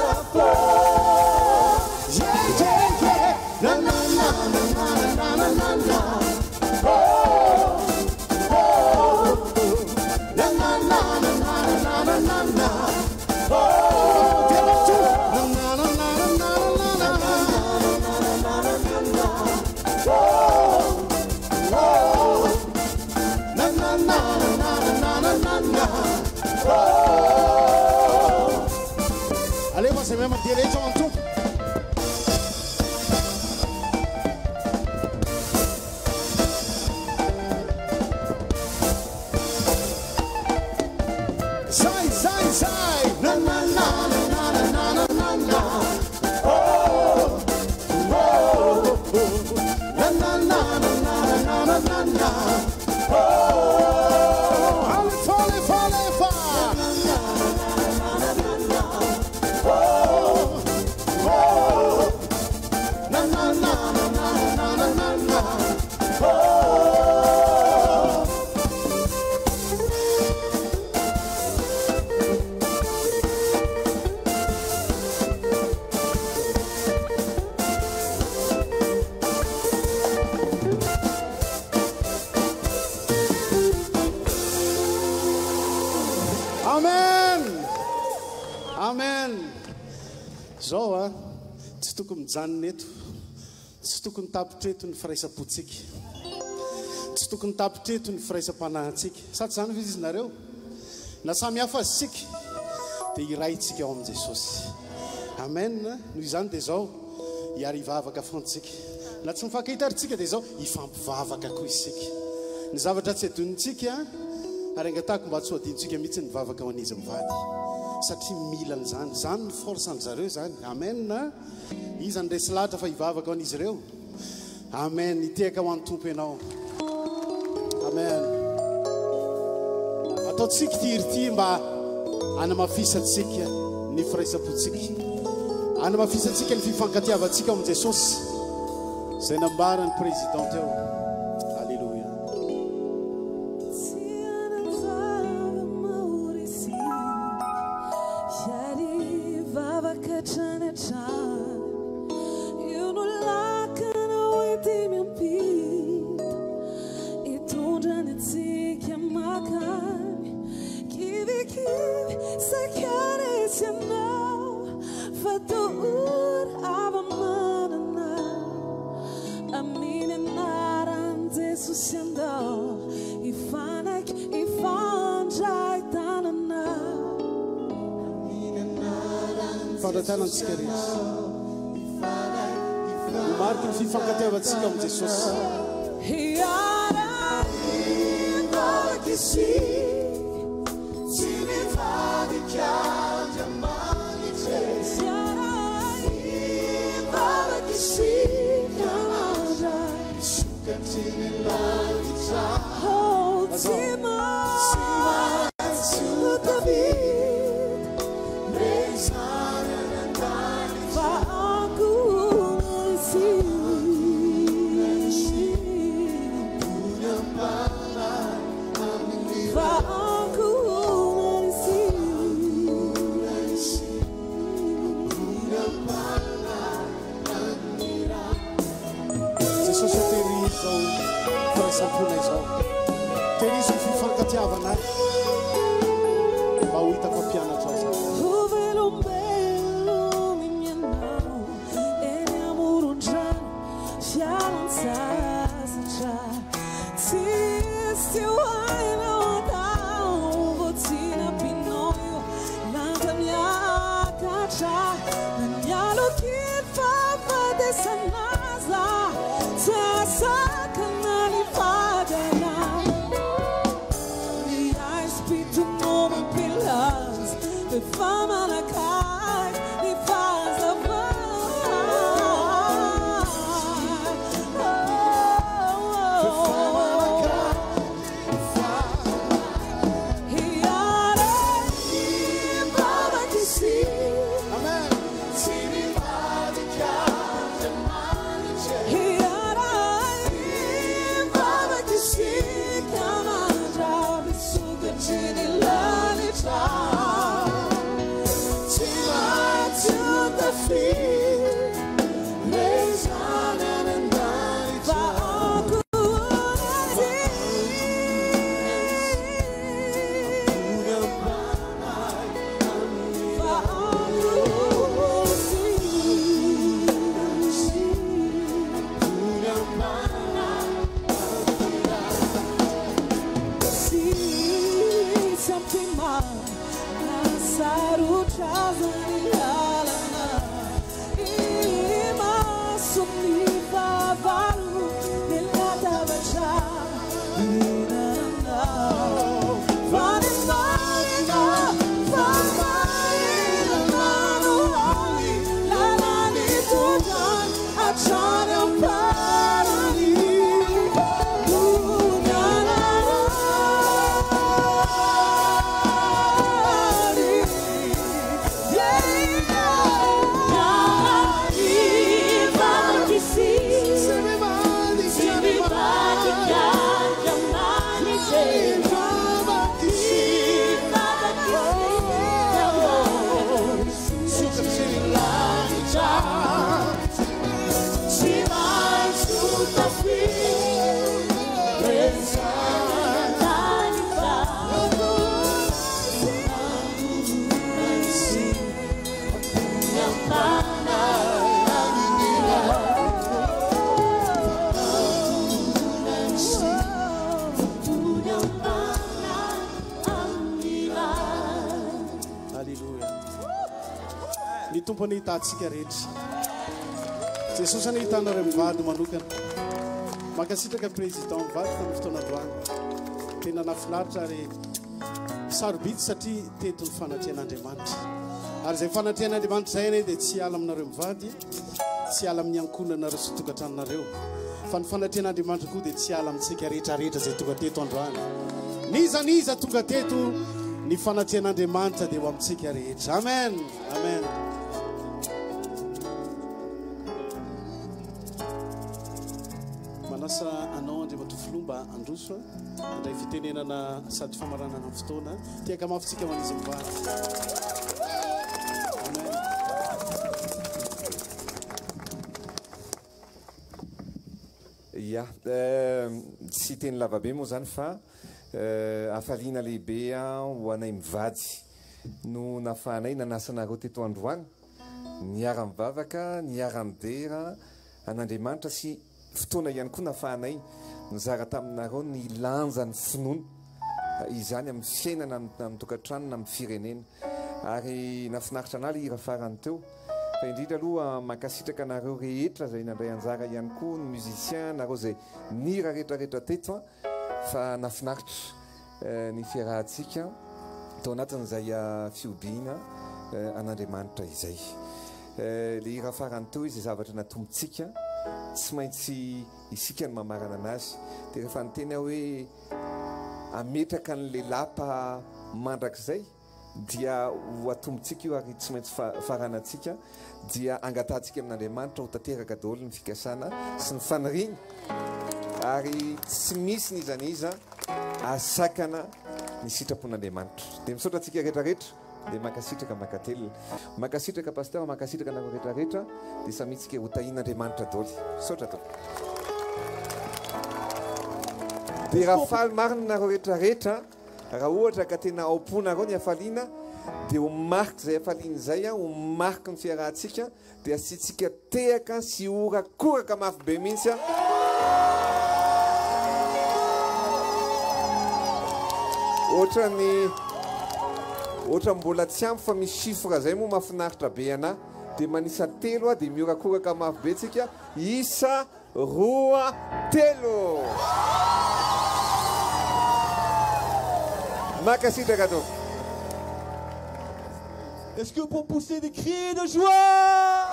S10: yeah yeah yeah na na na na na na na na Allez, moi c'est même un dialettante en tout. Sai, na na na na na na na na na. Oh, oh, oh, na na na na na na na na na. Oh, fale. Na na na na na na. Oh, oh, na na na na na na na na. Oh. Amen. Zao a tsy tokony mijanona eto, tsy tokony tapitreto ny firaisapotsika, tsy tokony tapitreto ny firaisam-panahintsika. Sady zany izy nareo na samy hafa azitsika dia irayntsika ao amin'i Jesosy. Amen. Noho izany dia zao hiarivavaka fontsika. Na tsy mifankahitarintsika dia zao hifampivavaka koa isika. Ny zavatra tsy adonitsika ary angatahako mba tsy ho adintsika mihitsy ny vavaka ho an'izy mivady. Satria mila zany ny force an zareo zany. Amen. Izy andresy lahatra fa hivavaka ho an'izy ireo. Amen. Hitehaka ho an'ny tompo ianao. Amen. Ataontsika ty irity mba anamafisantsika ny firaisapotsika, anamafisantsika ny fifankatiavantsika ao amin'i Jesosy zay nambarany président eo. Alléluia. fandratanantsika rehetra mariky ny fifankatiavantsika amin'i Jesosy tompony hitantsika rehetra Jesosy any hitanareo mivady manokana makasitraka président mivady tamin'ny fotoanandroany tena nafinaritra ary sarobidy satria teto ny fanatrehan'Andriamanitra ary izay fanatrehan'Andriamanitra zay ane dia tsy ala aminareo mivady tsy ala amin'ny ankonanareo sy tokantranonareo fa ny fanatrehan'Andriamanitra koa dia tsy ala amintsika rehetrarehetra zay tonga teto androany nizaniza tonga teto ny fanatrehan'Andriamanitra dia ho amintsika rehetra amen amen. Manasa anao Andriamanitra filomba androso andray fitenenana sady famaranana amin'ny fotoana tiaka mafitsika manizy mivady amen.
S5: Ya tsy teny lavabe moa zany fa afaliana lehibe ho anay mivady no nafahanay nanasanareo teto androany niara mivavaka niara midera an'Andriamanitra sy fotoana ihany koa nafahanay nizara taminareo ny lanja ny finoana izany amin'ny fiainana amin'ny tokantrano na amin'ny firenena ary nafinaritra anay hira farany teo fa indrindra aloha mankasitraka anareo rehetra zay nandray anjara ihany koa ny musicien nareo zay nira rehetrarehetra teto fa nafinaritra ny fiarahantsika tao anatin'izay fiobiana an'Andriamanitra izay le hira farany teo izy zavatra natombontsika tsy maintsy isika ny mamarana anazy dia rehefa niteny aho hoe ametraka an'le lapa mandrakizay dia ho atombontsika io ary tsy maintsy faranantsika dia angatantsika amin'Andriamanitra ho tanteraka daholo ny fikasana sy ny faniriana ary tsy misy nizaniza asakana ny sitrapon'Andriamanitra dia misaotra antsika rehetrarehetra dia makasitraka makasitraka pasteur makasitraka nareo rehetrarehetra dia samitsika ho tahin'Andriamanitra daholo misaotra daholo dia raha faly marina nareo rehetrarehetra raha ohatra ka tena aoponareo ny hafaliana dia ho marika izay hafaliana izay ho marika ny fiarahantsika dia asitsika tehaka sy orakoraka mafy be mihitsy ohatra mbola tsy ampy fa misy chiffre zay moa mahafinaritra be ana dia manisa telo dia miorakoraka mafy be tsika isa roa telo makasitraka to.
S11: Est-ce que pour pousser des cris de joie?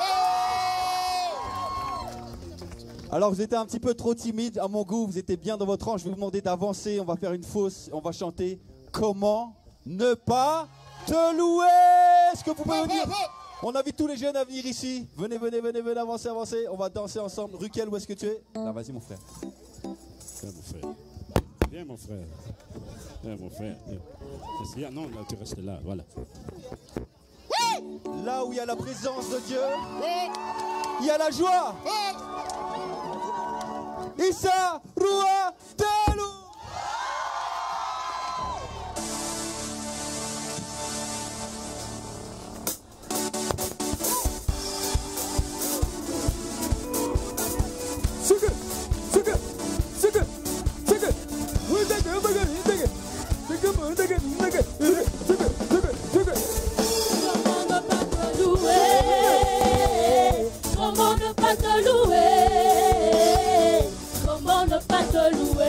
S11: Alors vous étiez un petit peu trop timide à mon goût, vous étiez bien dans votre rang, je vais vous demander d'avancer, on va faire une fausse, on va chanter Comment ne pas te louer? Est-ce que vous pouvez venir? On invite tous les jeunes à venir ici. Venez, venez, venez, venez, avancez, avancez. On va danser ensemble. Rukel, où est-ce que tu es? Là, vas-y mon frère.
S8: Viens mon frère. Viens mon frère. Viens mon frère. Viens. Non, là, tu restes là, voilà.
S11: Là où il y a la présence de Dieu, il y a la joie. Issa, Roua, Telou.
S9: Comment ne pas te louer? Comment ne pas te louer?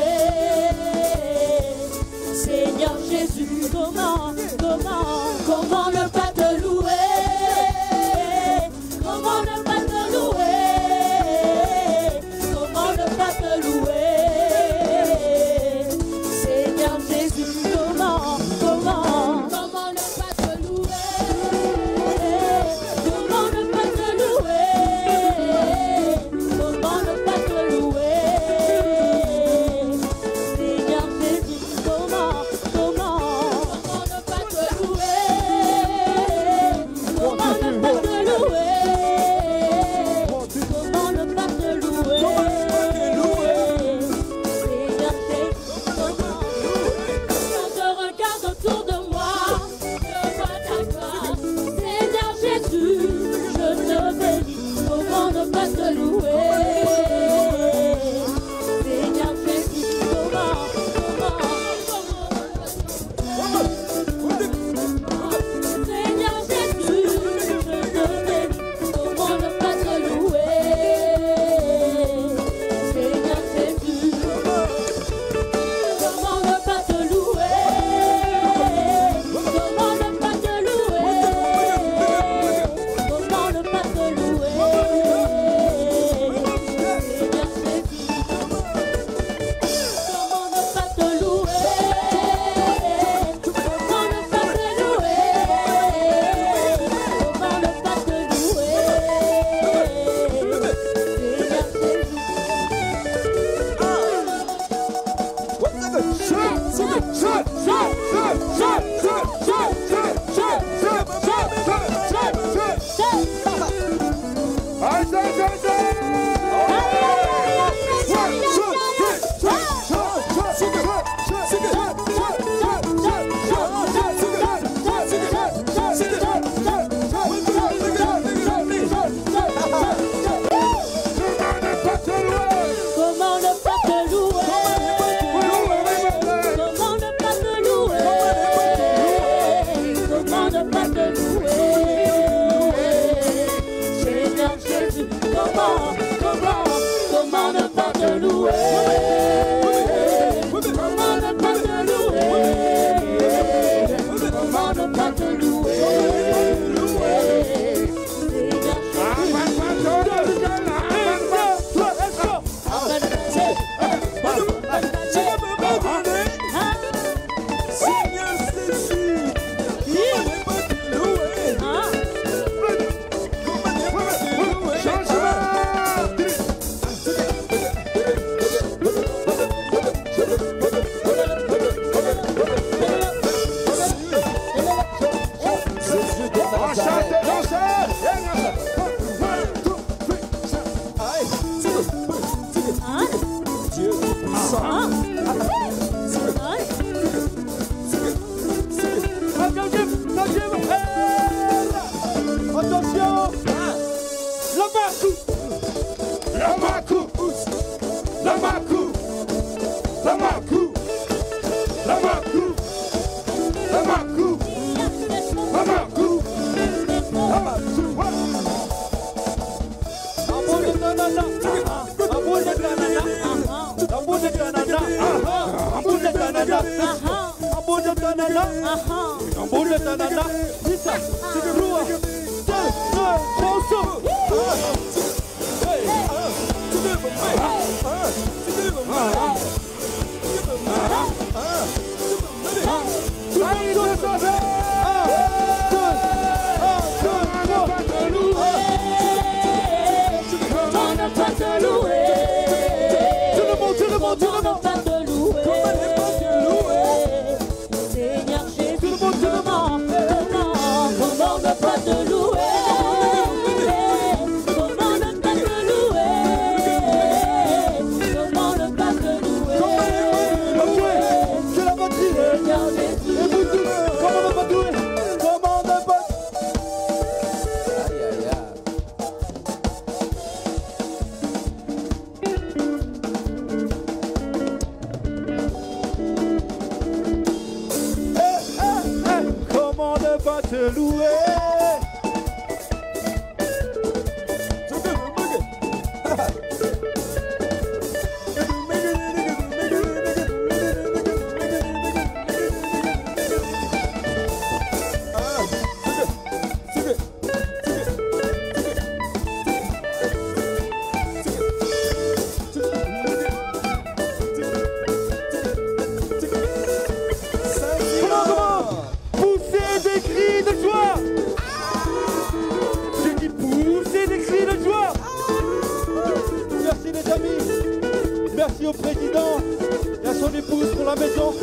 S11: Merci au président et à son épouse pour la maison,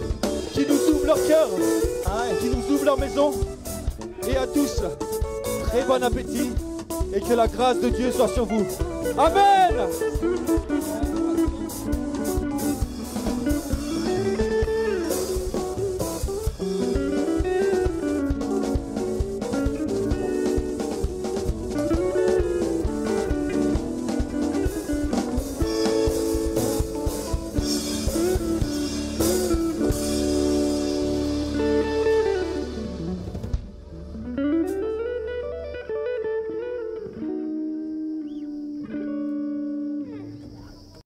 S11: qui nous ouvre leur cœur, qui nous ouvre leur maison. Et à tous, très bon appétit et que la grâce de Dieu soit sur vous. Amen.